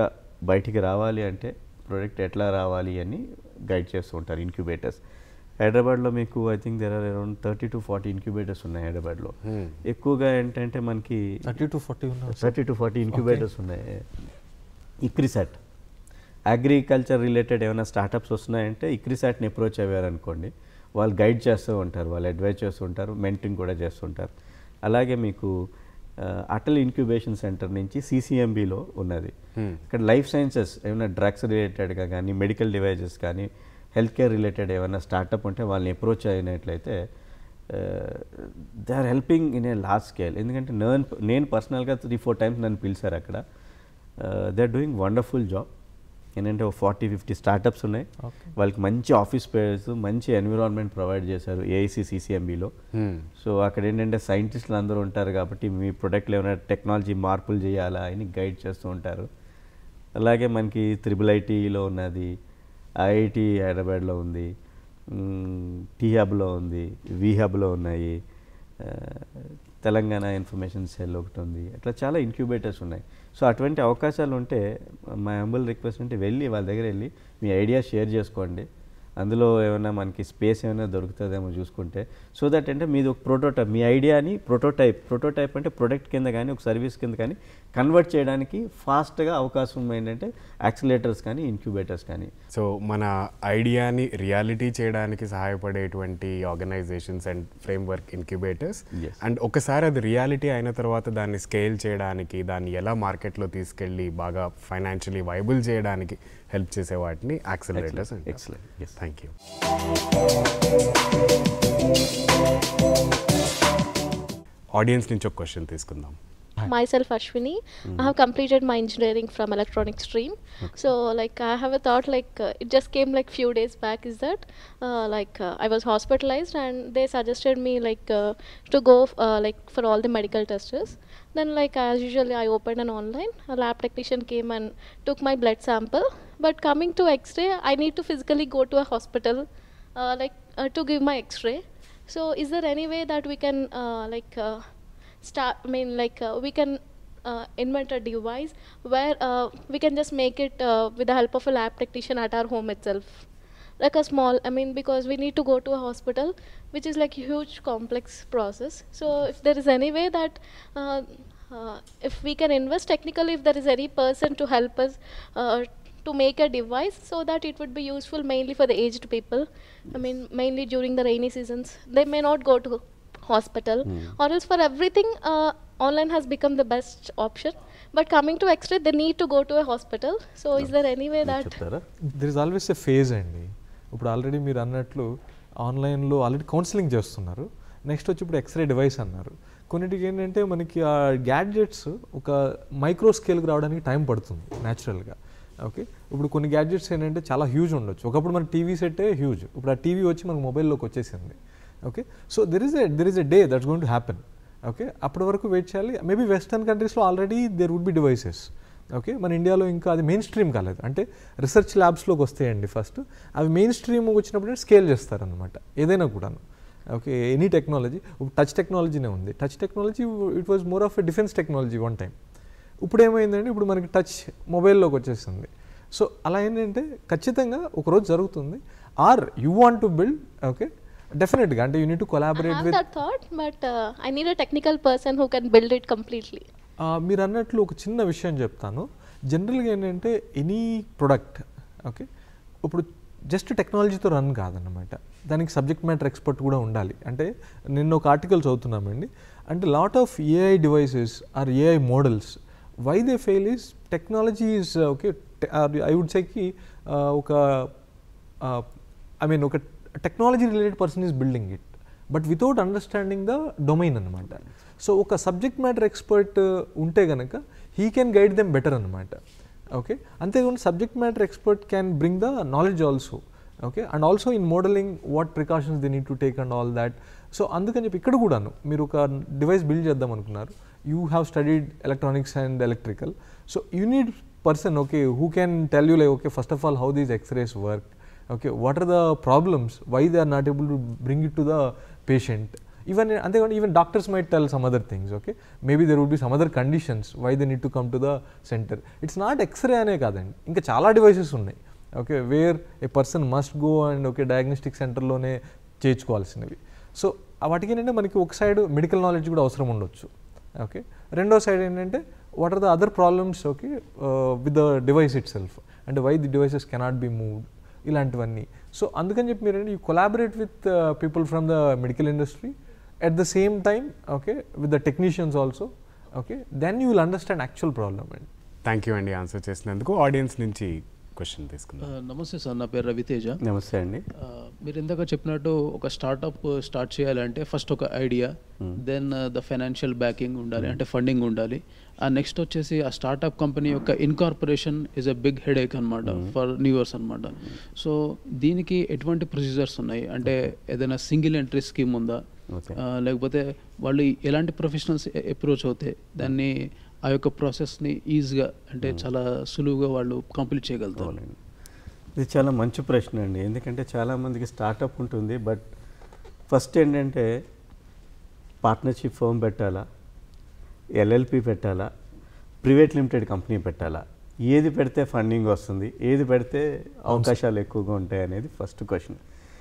బయటికి రావాలి అంటే ప్రోడక్ట్ ఎట్లా రావాలి అని గైడ్ చేస్తూ ఉంటారు ఇంక్యుబేటర్స్. హైదరాబాద్లో మీకు I think there are around thirty to forty incubators ఉన్నాయి హైదరాబాద్లో. ఎక్కువగా ఏంటంటే మనకి thirty to forty thirty to forty incubators ఉన్నాయి. ఇక్రిసాట్ అగ్రికల్చర్ రిలేటెడ్ ఏమైనా స్టార్టప్స్ వస్తున్నాయంటే ఇక్రిసాట్ని అప్రోచ్ అయ్యారనుకోండి, వాళ్ళు గైడ్ చేస్తూ ఉంటారు, వాళ్ళు అడ్వైజ్ చేస్తూ ఉంటారు, మెంటరింగ్ కూడా చేస్తుంటారు. అలాగే మీకు అటల్ ఇంక్యుబేషన్ సెంటర్ నుంచి సిసిఎంబిలో ఉన్నది. ఇక్కడ లైఫ్ సైన్సెస్ ఏమైనా డ్రగ్స్ రిలేటెడ్గా కానీ మెడికల్ డివైజెస్ కానీ హెల్త్ కేర్ రిలేటెడ్ ఏమైనా స్టార్టప్ ఉంటే వాళ్ళని అప్రోచ్ అయినట్లయితే they are helping in a large scale. ఎందుకంటే నేను నేను పర్సనల్గా త్రీ ఫోర్ టైమ్స్ నన్ను పిలిచారు అక్కడ. They are doing wonderful job. ఏంటంటే ఒక ఫార్టీ ఫిఫ్టీ స్టార్టప్స్ ఉన్నాయి, వాళ్ళకి మంచి ఆఫీస్ స్పేస్, మంచి ఎన్విరాన్మెంట్ ప్రొవైడ్ చేశారు ఏఐసి సిసిఎంబిలో. సో అక్కడ ఏంటంటే సైంటిస్టులు అందరూ ఉంటారు కాబట్టి మీ ప్రొడక్ట్లో ఏమైనా టెక్నాలజీ మార్పులు చేయాలా అని గైడ్ చేస్తూ ఉంటారు. అలాగే మనకి త్రిబుల్ ఐటీలో ఉన్నది, ఐఐటి హైదరాబాద్లో ఉంది, టీ హబ్లో ఉంది, వి హబ్లో ఉన్నాయి, తెలంగాణ ఇన్ఫర్మేషన్ సెల్ ఒకటి ఉంది. అట్లా చాలా ఇంక్యుబేటర్స్ ఉన్నాయి. సో అటువంటి అవకాశాలు ఉంటే మా హంబుల్ రిక్వెస్ట్ అంటే వెళ్ళి వాళ్ళ దగ్గర వెళ్ళి మీ ఐడియా షేర్ చేసుకోండి. అందులో ఏమైనా మనకి స్పేస్ ఏమైనా దొరుకుతుందేమో చూసుకుంటే, సో దట్ అంటే మీది ఒక ప్రోటోటైప్, మీ ఐడియాని ప్రోటోటైప్ ప్రోటోటైప్ అంటే ప్రొడక్ట్ కింద కానీ ఒక సర్వీస్ కింద కానీ కన్వర్ట్ చేయడానికి ఫాస్ట్గా అవకాశం ఏంటంటే యాక్సిలేటర్స్ కానీ ఇంక్యుబేటర్స్ కానీ. సో మన ఐడియాని రియాలిటీ చేయడానికి సహాయపడేటువంటి organisations and framework incubators, and ఒకసారి అది రియాలిటీ అయిన తర్వాత దాన్ని స్కేల్ చేయడానికి, దాన్ని ఎలా మార్కెట్లో తీసుకెళ్ళి బాగా ఫైనాన్షియలీ వైబుల్ చేయడానికి హెల్ప్ చేసే వాటిని accelerators. Excellent, thank you. Audience నుంచి ఒక క్వశ్చన్ తీసుకుందాం. Myself Ashwini. Mm-hmm. I have completed my engineering from electronic stream. Okay. So like I have a thought, like uh, it just came like few days back, is that uh, like uh, I was hospitalized and they suggested me like uh, to go f- uh, like for all the medical tests. Then like as usually I opened an online, a lab technician came and took my blood sample, but coming to x-ray I need to physically go to a hospital uh, like uh, to give my x-ray. So is there any way that we can uh, like uh, start, I mean like uh, we can uh, invent a device where uh, we can just make it uh, with the help of a lab technician at our home itself, like a small, I mean because we need to go to a hospital, which is like a huge complex process. So if there is any way that uh, uh, if we can invest technically, if there is any person to help us uh, to make a device so that it would be useful mainly for the aged people. I mean mainly during the rainy seasons they may not go to hospital, mm. or else for everything uh, online has become the best option, but coming to x-ray they need to go to a hospital. So no. Is there any way that there is always a phase అండి. ఇప్పుడు already మీరు అన్నట్లు ఆన్లైన్లో already counselling చేస్తున్నారు, next వచ్చి ఇప్పుడు x ray device అన్నారు. కొన్నిటికి ఏంటంటే మనకి ఆ గ్యాడ్జెట్స్ ఒక మైక్రో స్కేల్కి రావడానికి టైం పడుతుంది న్యాచురల్గా. ఓకే, ఇప్పుడు కొన్ని గ్యాడ్జెట్స్ ఏంటంటే చాలా హ్యూజ్ ఉండొచ్చు. ఒకప్పుడు మన టీవీ సెట్టే హ్యూజ్, ఇప్పుడు ఆ టీవీ వచ్చి మనకు మొబైల్లోకి వచ్చేసింది. Okay, so there is a there is a day that's going to happen. Okay, అప్పటి వరకు వెయిట్ చేయాలి. మేబీ వెస్టర్న్ కంట్రీస్లో already there would be devices. Okay, మన ఇండియాలో ఇంకా అది మెయిన్ స్ట్రీమ్ కాలేదు, అంటే రీసెర్చ్ ల్యాబ్స్లోకి వస్తాయండి ఫస్ట్. అవి మెయిన్ స్ట్రీమ్ వచ్చినప్పుడు స్కేల్ చేస్తారనమాట ఏదైనా కూడాను. ఓకే, ఎనీ టెక్నాలజీ, టచ్ టెక్నాలజీనే ఉంది. Touch technology it was more of a defence technology one time. ఇప్పుడు ఏమైందంటే ఇప్పుడు మనకి టచ్ మొబైల్లోకి వచ్చేస్తుంది. సో అలా ఏంటంటే ఖచ్చితంగా ఒకరోజు జరుగుతుంది. Are you want to build, okay డెఫినెట్గా, అంటే you need to collaborate with that thought, but uh, I need a technical person who can build it completely. మీరు అన్నట్లు ఒక చిన్న విషయం చెప్తాను. జనరల్గా ఏంటంటే ఎనీ ప్రొడక్ట్, ఓకే ఇప్పుడు జస్ట్ టెక్నాలజీతో రన్ కాదన్నమాట, దానికి సబ్జెక్ట్ మ్యాటర్ ఎక్స్పర్ట్ కూడా ఉండాలి. అంటే నిన్న ఒక ఆర్టికల్ చదువుతున్నామండి, అంటే lot of AI devices or AI models why they fail is technology is okay I would సేకి ఒక ఐ మీన్ ఒక technology related person is building it, but without understanding the domain అనమాట. సో ఒక subject matter expert ఉంటే కనుక he can guide them better అనమాట. Okay, అంతేకాకుండా subject matter expert can bring the knowledge also. Okay, and also in modelling what precautions they need to take and all that. So అందుకని చెప్పి ఇక్కడ కూడాను మీరు ఒక డివైస్ బిల్డ్ చేద్దాం అనుకున్నారు, you have studied electronics and electrical, so you need person okay who can tell you like okay first of all how these X-rays work, okay what are the problems, why they are not able to bring it to the patient, even అంతేకాకుండా even doctors might tell some other things. Okay, maybe there would be some other conditions why they need to come to the centre. It's not X-ray అనే కాదండి, ఇంకా చాలా devices ఉన్నాయి. Okay, where a person must go and okay diagnostic సెంటర్లోనే చేయించుకోవాల్సినవి. సో వాటికి ఏంటంటే మనకి ఒక సైడ్ మెడికల్ నాలెడ్జ్ కూడా అవసరం ఉండొచ్చు. ఓకే, రెండో సైడ్ ఏంటంటే what are the other problems okay with the device itself and why the devices cannot be moved, ఇలాంటివన్నీ. సో అందుకని చెప్పి మీరు you collaborate with people from the medical industry at the same time okay with the technicians also. Okay, then you will understand actual problem అండి. Thank you అండి answer చేసినందుకు. Audience నుంచి question తీసుకుందాం. నమస్తే సార్, నా పేరు రవితేజ. నమస్తే అండి. మీరు ఇందాక చెప్పినట్టు ఒక స్టార్టప్ స్టార్ట్ చేయాలంటే ఫస్ట్ ఒక idea, then the financial backing ఉండాలి, అంటే ఫండింగ్ ఉండాలి. ఆ నెక్స్ట్ వచ్చేసి ఆ స్టార్టప్ కంపెనీ యొక్క incorporation is a big headache అనమాట ఫర్ న్యూవర్స్ అనమాట. సో దీనికి ఎటువంటి ప్రొసీజర్స్ ఉన్నాయి, అంటే ఏదైనా సింగిల్ ఎంట్రీ స్కీమ్ ఉందా, లేకపోతే వాళ్ళు ఎలాంటి ప్రొఫెషనల్స్ అప్రోచ్ అవుతాయి దాన్ని ఆ యొక్క ప్రాసెస్ని ఈజీగా అంటే చాలా సులువుగా వాళ్ళు కంప్లీట్ చేయగలుగుతారు? ఇది చాలా మంచి ప్రశ్న అండి, ఎందుకంటే చాలామందికి స్టార్టప్ ఉంటుంది, బట్ ఫస్ట్ ఏంటంటే పార్ట్నర్షిప్ ఫర్మ్ పెట్టాలా, ఎల్ఎల్పి పెట్టాలా, ప్రైవేట్ లిమిటెడ్ కంపెనీ పెట్టాలా, ఏది పెడితే ఫండింగ్ వస్తుంది, ఏది పెడితే అవకాశాలు ఎక్కువగా ఉంటాయి అనేది ఫస్ట్ క్వశ్చన్.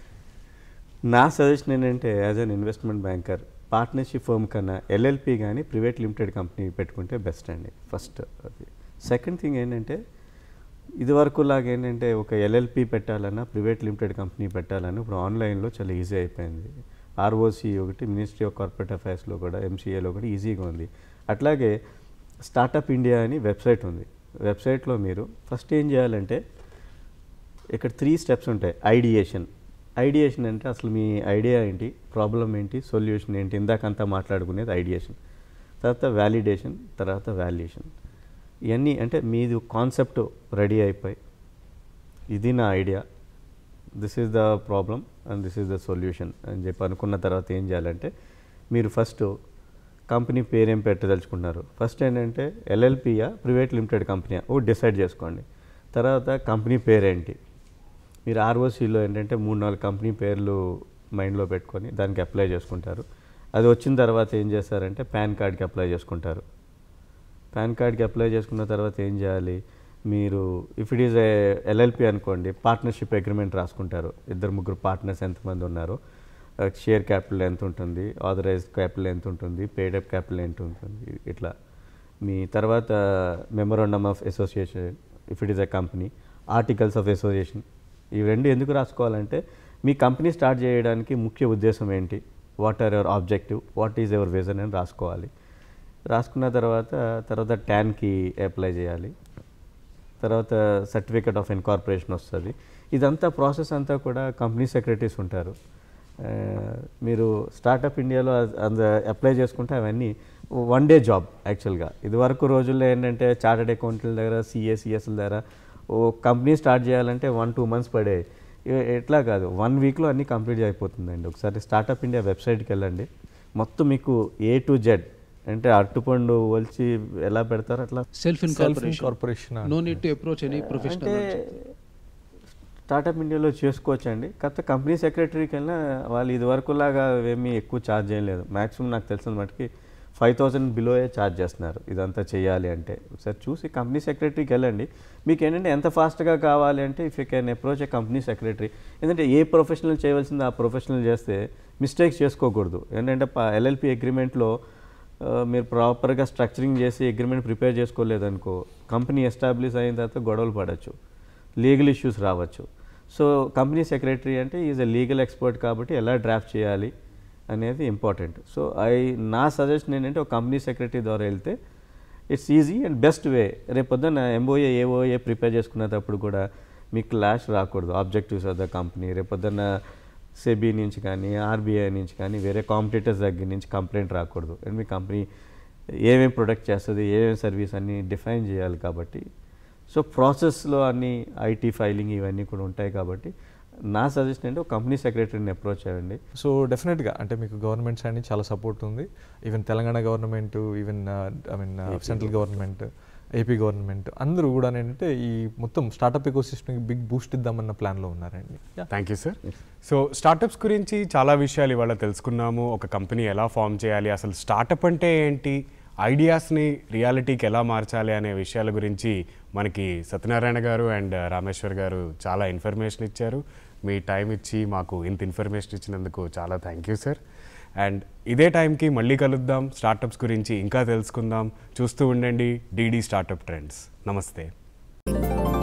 నా సజెషన్ ఏంటంటే as an investment banker partnership firm కన్నా ఎల్ఎల్పి కానీ ప్రైవేట్ లిమిటెడ్ కంపెనీ పెట్టుకుంటే బెస్ట్ అండి ఫస్ట్. అది సెకండ్ థింగ్ ఏంటంటే ఇదివరకు లాగా ఏంటంటే ఒక ఎల్ఎల్పి పెట్టాలన్నా ప్రైవేట్ లిమిటెడ్ కంపెనీ పెట్టాలన్నా ఇప్పుడు ఆన్లైన్లో చాలా ఈజీ అయిపోయింది. ఆర్ఓసి ఒకటి, మినిస్ట్రీ ఆఫ్ కార్పొరేట్ అఫైర్స్లో కూడా, ఎంసీఏలో కూడా ఈజీగా ఉంది. అట్లాగే స్టార్టప్ ఇండియా అని వెబ్సైట్ ఉంది. వెబ్సైట్లో మీరు ఫస్ట్ ఏం చేయాలంటే ఇక్కడ త్రీ స్టెప్స్ ఉంటాయి. ఐడియేషన్. ఐడియేషన్ అంటే అసలు మీ ఐడియా ఏంటి, ప్రాబ్లం ఏంటి, సొల్యూషన్ ఏంటి, ఇందాకంతా మాట్లాడుకునేది ఐడియేషన్. తర్వాత వ్యాలిడేషన్, తర్వాత వాల్యుయేషన్. ఇవన్నీ అంటే మీది కాన్సెప్ట్ రెడీ అయిపోయి ఇది నా idea, this is the problem and this is the solution అని చెప్పి అనుకున్న తర్వాత ఏం చేయాలంటే మీరు ఫస్ట్ కంపెనీ పేరేం పెట్టదలుచుకున్నారు. ఫస్ట్ ఏంటంటే ఎల్ఎల్పియా ప్రైవేట్ లిమిటెడ్ కంపెనీయా ఓ డిసైడ్ చేసుకోండి. తర్వాత కంపెనీ పేరేంటి, మీరు ఆర్ఓసీలో ఏంటంటే మూడు నాలుగు కంపెనీ పేర్లు మైండ్లో పెట్టుకొని దానికి అప్లై చేసుకుంటారు. అది వచ్చిన తర్వాత ఏం చేస్తారంటే పాన్ కార్డ్కి అప్లై చేసుకుంటారు. పాన్ కార్డ్కి అప్లై చేసుకున్న తర్వాత ఏం చేయాలి, మీరు if it is a LLP అనుకోండి పార్ట్నర్షిప్ అగ్రిమెంట్ రాసుకుంటారు. ఇద్దరు ముగ్గురు పార్ట్నర్స్ ఎంతమంది ఉన్నారో, షేర్ క్యాపిటల్ ఎంత ఉంటుంది, ఆథరైజ్డ్ క్యాపిటల్ ఎంత ఉంటుంది, పేడప్ క్యాపిటల్ ఎంత ఉంటుంది, ఇట్లా. మీ తర్వాత memorandum of association if it is a company, articles of association. ఇవి రెండు ఎందుకు రాసుకోవాలంటే మీ కంపెనీ స్టార్ట్ చేయడానికి ముఖ్య ఉద్దేశం ఏంటి, what are your objective, what is your vision అని రాసుకోవాలి. రాసుకున్న తర్వాత తర్వాత ట్యాన్కి అప్లై చేయాలి. తర్వాత సర్టిఫికేట్ ఆఫ్ ఇన్కార్పొరేషన్ వస్తుంది. ఇదంతా ప్రాసెస్ అంతా కూడా కంపెనీ సెక్రటరీస్ ఉంటారు. మీరు స్టార్టప్ ఇండియాలో అంద అప్లై చేసుకుంటే అవన్నీ వన్ డే జాబ్ యాక్చువల్గా. ఇదివరకు రోజుల్లో ఏంటంటే చార్టెడ్ అకౌంట్ల దగ్గర, సిఏ సిఎస్ల దగ్గర ఓ కంపెనీ స్టార్ట్ చేయాలంటే వన్ టూ మంత్స్ పడే. ఎట్లా కాదు, వన్ వీక్లో అన్నీ కంప్లీట్ అయిపోతుందండి. ఒకసారి స్టార్టప్ ఇండియా వెబ్సైట్కి వెళ్ళండి, మొత్తం మీకు ఏ టు జెడ్ అంటే అరటిపండు ఒలిచి ఎలా పెడతారు అట్లా self incorporation, no need to approach any professional. అంటే స్టార్టప్ ఇండియాలో చేసుకోవచ్చు అండి. కాకపోతే కంపెనీ సెక్రటరీకి వెళ్ళినా వాళ్ళు ఇదివరకు లాగా ఏమీ ఎక్కువ ఛార్జ్ చేయలేదు. మ్యాక్సిమం నాకు తెలిసిన మటుకి ఫైవ్ థౌసండ్ బిలోయే ఛార్జ్ చేస్తున్నారు ఇదంతా చేయాలి అంటే. ఒకసారి చూసి కంపెనీ సెక్రటరీకి వెళ్ళండి. మీకు ఏంటంటే ఎంత ఫాస్ట్గా కావాలి అంటే if you can approach a company secretary. ఎందుకంటే ఏ ప్రొఫెషనల్ చేయవలసిందో ఆ ప్రొఫెషనల్ చేస్తే మిస్టేక్స్ చేసుకోకూడదు. ఏంటంటే ఎల్ఎల్పి అగ్రిమెంట్లో మీరు ప్రాపర్గా స్ట్రక్చరింగ్ చేసి అగ్రిమెంట్ ప్రిపేర్ చేసుకోలేదనుకో, కంపెనీ ఎస్టాబ్లిష్ అయిన తర్వాత గొడవలు పడవచ్చు, లీగల్ ఇష్యూస్ రావచ్చు. సో కంపెనీ సెక్రటరీ అంటే ఈజ్ ఎ లీగల్ ఎక్స్పర్ట్ కాబట్టి ఎలా డ్రాఫ్ట్ చేయాలి అనేది ఇంపార్టెంట్. సో ఐ నా సజెషన్ ఏంటంటే ఒక కంపెనీ సెక్రటరీ ద్వారా వెళ్తే it's easy and best way. రేపు పొద్దున్న ఎంఓఏ ఏఓఏ ప్రిపేర్ చేసుకునేటప్పుడు కూడా మీకు క్లాష్ రాకూడదు ఆబ్జెక్టివ్స్ ఆఫ్ ద కంపెనీ. రేపు పొద్దున్న సెబీ నుంచి కానీ ఆర్బీఐ నుంచి కానీ వేరే కాంపిటీటర్స్ దగ్గర నుంచి కంప్లైంట్ రాకూడదు. అండ్ మీ కంపెనీ ఏమేమి ప్రొడక్ట్ చేస్తుంది, ఏమేమి సర్వీస్ అన్నీ డిఫైన్ చేయాలి కాబట్టి. సో ప్రాసెస్లో అన్ని ఐటీ ఫైలింగ్ ఇవన్నీ కూడా ఉంటాయి కాబట్టి నా సజెషన్ అంటే ఒక కంపెనీ సెక్రటరీని అప్రోచ్ అవ్వండి. సో డెఫినెట్గా అంటే మీకు గవర్నమెంట్ సైడ్ నుంచి చాలా సపోర్ట్ ఉంది. Even Telangana government, even I mean central government, AP government అందరూ కూడా ఏంటంటే ఈ మొత్తం స్టార్టప్ ఎకోసిస్టమ్కి బిగ్ బూస్ట్ ఇద్దామన్న ప్లాన్లో ఉన్నారండి. Thank you sir. So startups గురించి చాలా విషయాలు ఇవాళ తెలుసుకున్నాము. ఒక కంపెనీ ఎలా ఫామ్ చేయాలి, అసలు స్టార్టప్ అంటే ఏంటి, ఐడియాస్ని రియాలిటీకి ఎలా మార్చాలి అనే విషయాల గురించి మనకి సత్యనారాయణ గారు అండ్ రామేశ్వర్ గారు చాలా ఇన్ఫర్మేషన్ ఇచ్చారు. మీ టైం ఇచ్చి మాకు ఇంత ఇన్ఫర్మేషన్ ఇచ్చినందుకు చాలా థ్యాంక్ యూ సార్. అండ్ ఇదే టైంకి మళ్ళీ కలుద్దాం, స్టార్టప్స్ గురించి ఇంకా తెలుసుకుందాం. చూస్తూ ఉండండి డీడీ స్టార్టప్ ట్రెండ్స్. నమస్తే.